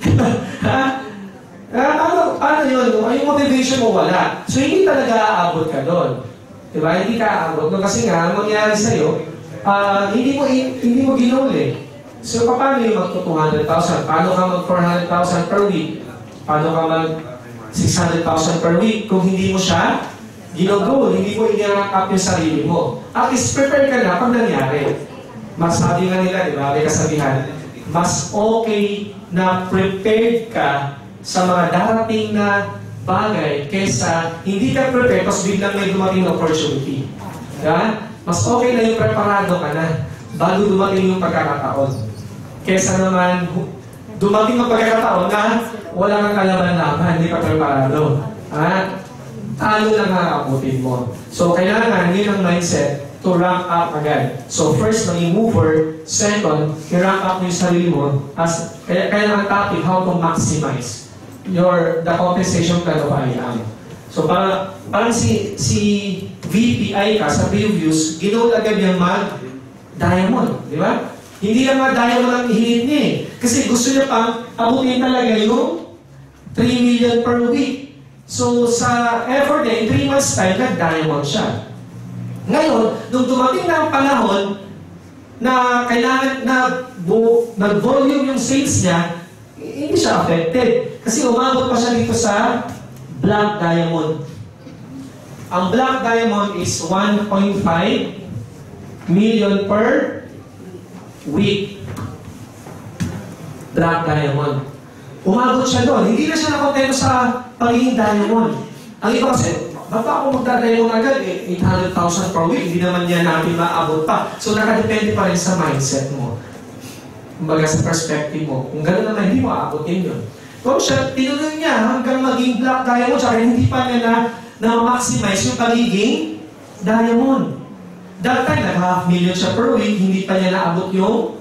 Paano yun? Yung motivation mo wala. So, hindi talaga aabot ka doon. Diba? Hindi ka aabot doon. Kasi nga, ang mangyari sa'yo, hindi mo ginol eh. So, paano yung mag-200,000? Paano ka mag-400,000 per week? Paano ka mag-600,000 per week? Kung hindi mo siya ginol, hindi mo i-rank up yung sarili mo. At least, prepare ka na pag nangyari. Mas sabi nga nila, di ba? May kasabihan, mas okay na prepared ka sa mga darating na bagay kaysa hindi ka prepared tapos biglang may dumating na opportunity. Diba? Mas okay na yung preparado ka na bago dumating yung pagkakataon. Kaysa naman dumating ang pagkakataon na wala kang kalaban-laban, hindi ka preparado. Talo lang nakakaputin mo. So, kailangan yun ang mindset to rank up agad. So, first, maging mover. Second, i-rank up yung sarili mo. Kaya ang topic, how to maximize the compensation plan of IAM. So, parang si VPI ka sa previews, ginoon agad yung mag-diamond. Di ba? Hindi lang mag-diamond ang hilit niya eh. Kasi gusto niya pang abutin talaga yung 3 million per week. So, sa effort niya, in 3 months time, nag-diamond siya. Ngayon, nung dumating na ang panahon na kailangan na nag-volume yung sales niya, hindi siya affected. Kasi umabot pa siya dito sa black diamond. Ang black diamond is 1.5 million per week. Black diamond. Umabot siya doon. Hindi na siya nakontento sa pagiging diamond. Ang iba kasi, ba't ako magdadiamond agad? 800,000 per week. Hindi naman yan natin maabot pa. So nakadepende pa rin sa mindset mo. Kumbaga sa perspective mo. Kung gano'n naman, hindi mo aabotin yun. Kung siya, tinuloy niya hanggang maging black diamond, tsaka hindi pa niya na-maximize yung pagiging diamond. That time, nag-500,000 siya per week, hindi pa niya naabot yung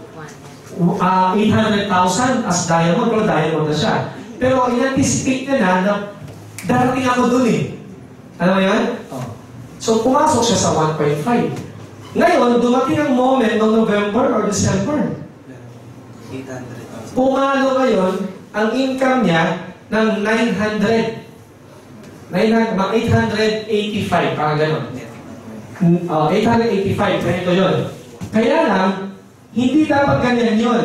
800,000 as diamond, pero diamond na siya. Pero in-anticipate niya na darating ako dun eh. Alam mo yan? Oh. So, pumasok siya sa 1.5. Ngayon, dumating ang moment ng November or December. 800,000. Pumalo ngayon, ang income niya ng 885, parang gano'n. 885, ganito yun. Kaya lang, hindi dapat ganyan yun.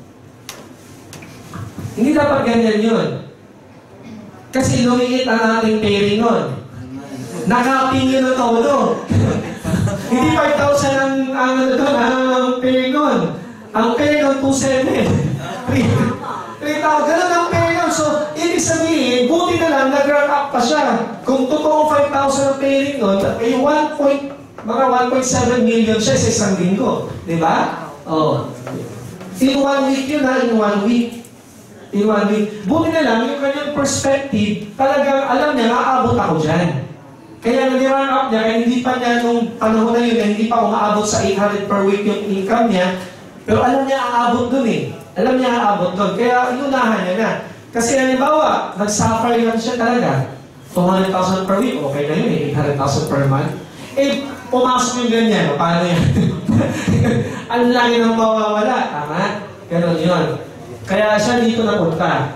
Hindi dapat ganyan yun. Kasi lumiit ang ating pairing nun. Nakaping yun ang todo. Hindi 5,000 ang pairing nun. Ang pairing nun, 2,700. 3,000. Ganun ang pairing nun. So, ibig sabihin, buti na lang, nag-rank up pa siya. Kung totoo 5,000 ang pairing nun, ay mga 1.7 million siya sa isang linggo. Di ba? Oh. In 1 week yun ha, in 1 week. In 1 week. Buti na lang, yung kanyang perspective, talagang alam niya, naaabot ako dyan. Kaya nag-run up niya, kaya hindi pa niya nung panahon na yun, hindi pa umaabot sa 800 per week yung income niya, pero alam niya aabot dun eh. Alam niya aabot dun. Kaya inunahan niya na. Kasi halimbawa, nag-suffer lang siya talaga. 200,000 per week, okay na yun eh. 800,000 per month. Eh, pumasok yung ganyan. Paano yan? Ang laki nang mawawala. Tama? Ganon yun. Kaya siya dito napunta.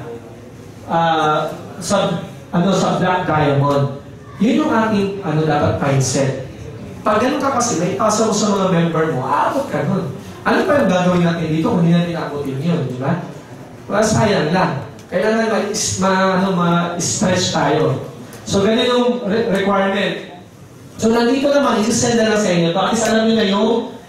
Sa black diamond. Yun yung ating dapat mindset. Pag ganun ka kasi, may ipasa mo sa mga member mo, aabot ka nun. Ano pa yung gagawin natin dito kung hindi natin abutin yun, di ba? Well, sayang lang. Kailangan ma-stretch tayo. So, ganun yung requirement. So, nandito naman, isi-send na lang sa inyo. Bakit alam nyo na yung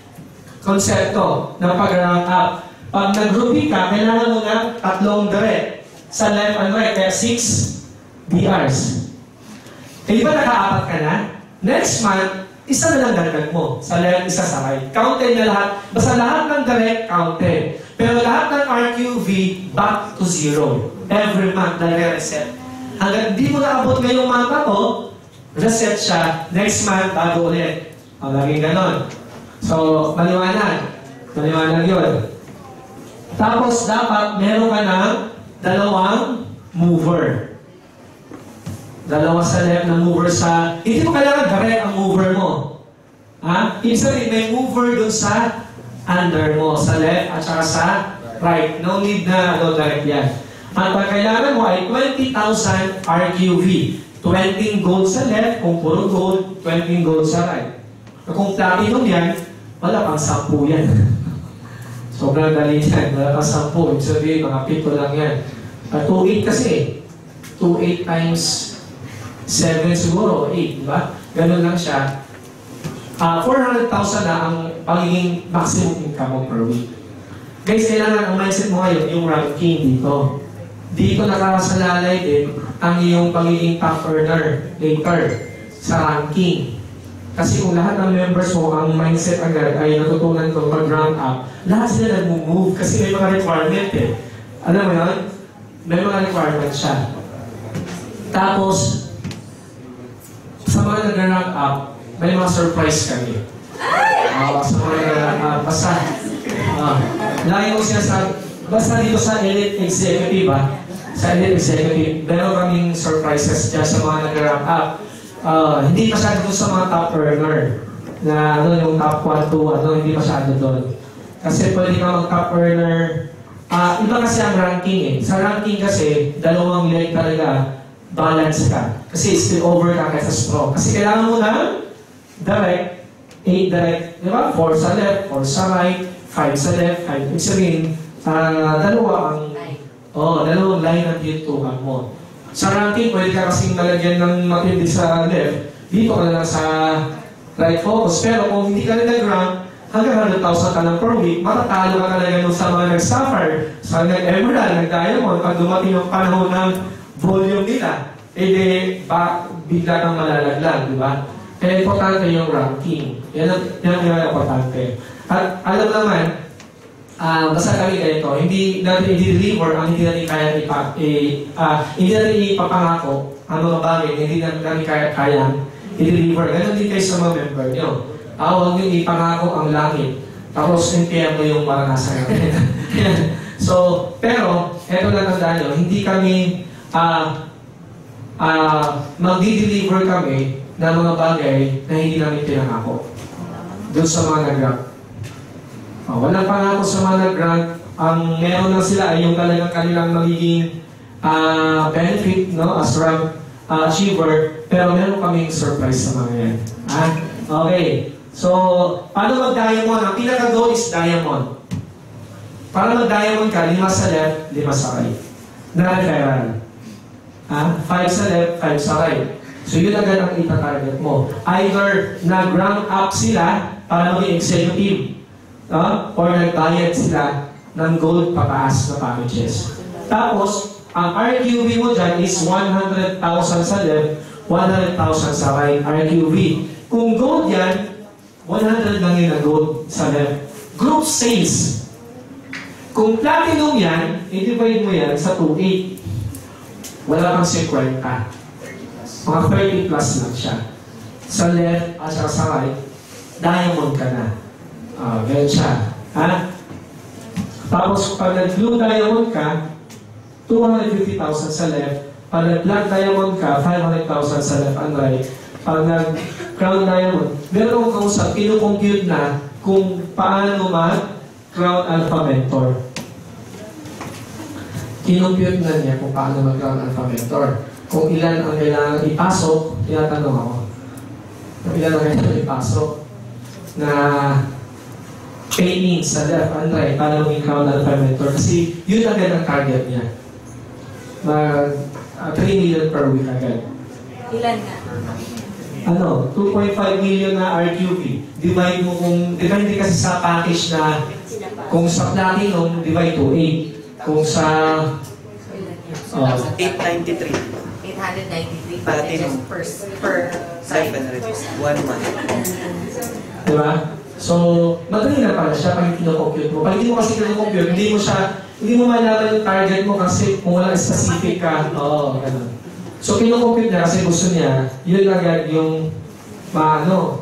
konsepto ng pag-rank up. Pag nag-groupie ka, kailangan mo ng 3 direct. Sa left and right, kaya 6 DRs. Eh, di ba naka-4 ka na? Next month, isa na lang dagdag mo. Sa left, isa sa right. Counted na lahat. Basta lahat ng direct, counted. Pero lahat ng RQV, back to 0. Every month, nare-reset. Hanggang di mo naabot ngayong month na to, reset siya. Next month, bago ulit. O, laging ganon. So, maliwanag. Maliwanag yun. Tapos, dapat meron ka ng 2 mover. 2 sa left na mover sa... Hindi mo kailangan direct ang mover mo. Ha? Ibig sabihin, may mover dun sa under mo, sa left at saka sa right. No need na direct yan. At ang kailangan mo ay 20,000 RQV. 20 gold sa left, kung puro gold, 20 gold sa right. Kung platinum yan, wala pang 10 yan. Sobrang dali yan, wala pang 10. Ibig sabihin, mga 7 lang yan. 2.8 kasi 2.8 times 7 siguro, 8, di ba? Ganun lang siya. 400,000 na ang pagiging maximum income mo per week. Guys, kailangan ang mindset mo ngayon, yung ranking dito. Dito nakasalalay din ang iyong pagiging top earner later sa ranking. Kasi kung lahat ng members mo, ang mindset agad ay natutunan ko mag-rank up, lahat sila nag-move kasi may mga requirement eh. Alam mo yun? May mga requirement siya. Tapos, sa mga nag-rank up, may mga surprise kami. Sa mga nag-rank up, lagi mo sinasabi, basta dito sa Elite Executive, sa Elite Executive, meron kaming surprises dyan sa mga nag-rank up. Hindi masyado doon sa mga top earner, na yung top 1 to, hindi masyado doon. Kasi pwede ka mag-top earner, iba kasi ang ranking eh. Sa ranking kasi, 2 leg talaga, balance ka. Kasi still over ka kaysa strong. Kasi kailangan mo na direct, 8 direct, di ba? 4 sa left, 4 sa right, 5 sa left, 5. Ibig sabihin, 2 ang dalawang line ang hintukan mo. Sa ranking, pwede ka kasing nalagyan ng matindi sa left, dito ka na lang sa right focus. Pero kung hindi ka na nag-rank, hanggang 100,000 ka lang per week, matatalo ka talaga nung sa mga nag-suffer, sa nag-emerald, nag-diamond, pag dumating yung panahon ng volume nila, bigla kang malalaglag, di ba? Kaya importante yung ranking. Yan ang importante. At alam naman, basta kami ganito, hindi natin i-deliver ang hindi natin kaya hindi natin ipapangako ang mga bagay, hindi natin kaya i-deliver. Ganun din kayo sa mga member nyo. Huwag nyo ipangako ang langit. Tapos impyerno yung maranasan natin. So, pero, eto na tandaan nyo, hindi kami mag-deliver kami ng mga bagay na hindi namin pinangako. Doon sa mga nag-grant. Walang pangako sa mga nag-grant. Ang meron lang sila ay yung talagang kanilang magiging benefit, no, as rank achiever. Pero meron kaming surprise sa mga yan. Okay. So, paano mag-diamond? Ang pinaka-goal is diamond. Para mag-diamond ka, 5 sa left, 5 sa right. Na-referral. 5 sa left, 5 sa right. So, yun agad ang ita-target mo. Either nag-rank up sila para maging executive, or nag-diet sila ng gold pataas na packages. Tapos, ang RQV mo dyan is 100,000 sa left, 100,000 sa right RQV. Kung gold yan, 100 lang yun na gold sa left. Group sales. Kung platinum yan, i-divide mo yan sa 2.8. Wala kang 50. Mga 30 plus lang siya. Sa left at sa right, diamond ka na. Ganyan siya. Tapos, pag nag-blue diamond ka, 250,000 sa left. Pag nag-black diamond ka, 500,000 sa left and right. Pag nag-crown diamond, meron akong kausap, kinukompute na kung paano mag-crown alpha mentor. Kinumpute na niya kung paano mag-crown alpha mentor. Kung ilan ang kailangan ipasok, tinatanong ako. Kung ilan ang kailangan ipasok na pay-in sa left and right para maging crown alpha mentor. Kasi yun agad ang target niya. 3 million per week agad. Ilan nga? 2.5 million na RQP. Divide mo kung, depende kasi sa package na, kung sa platinum, divide to 8. Kung sa 893. 893 Platinum. per 700. 1 month. diba? So, madali na pala siya pag kino-compute mo. Pag hindi mo kasi kino-compute, hindi mo malaman yung target mo kasi kung walang specific ka. Ganun. So, kino-compute niya kasi gusto niya, yun agad yung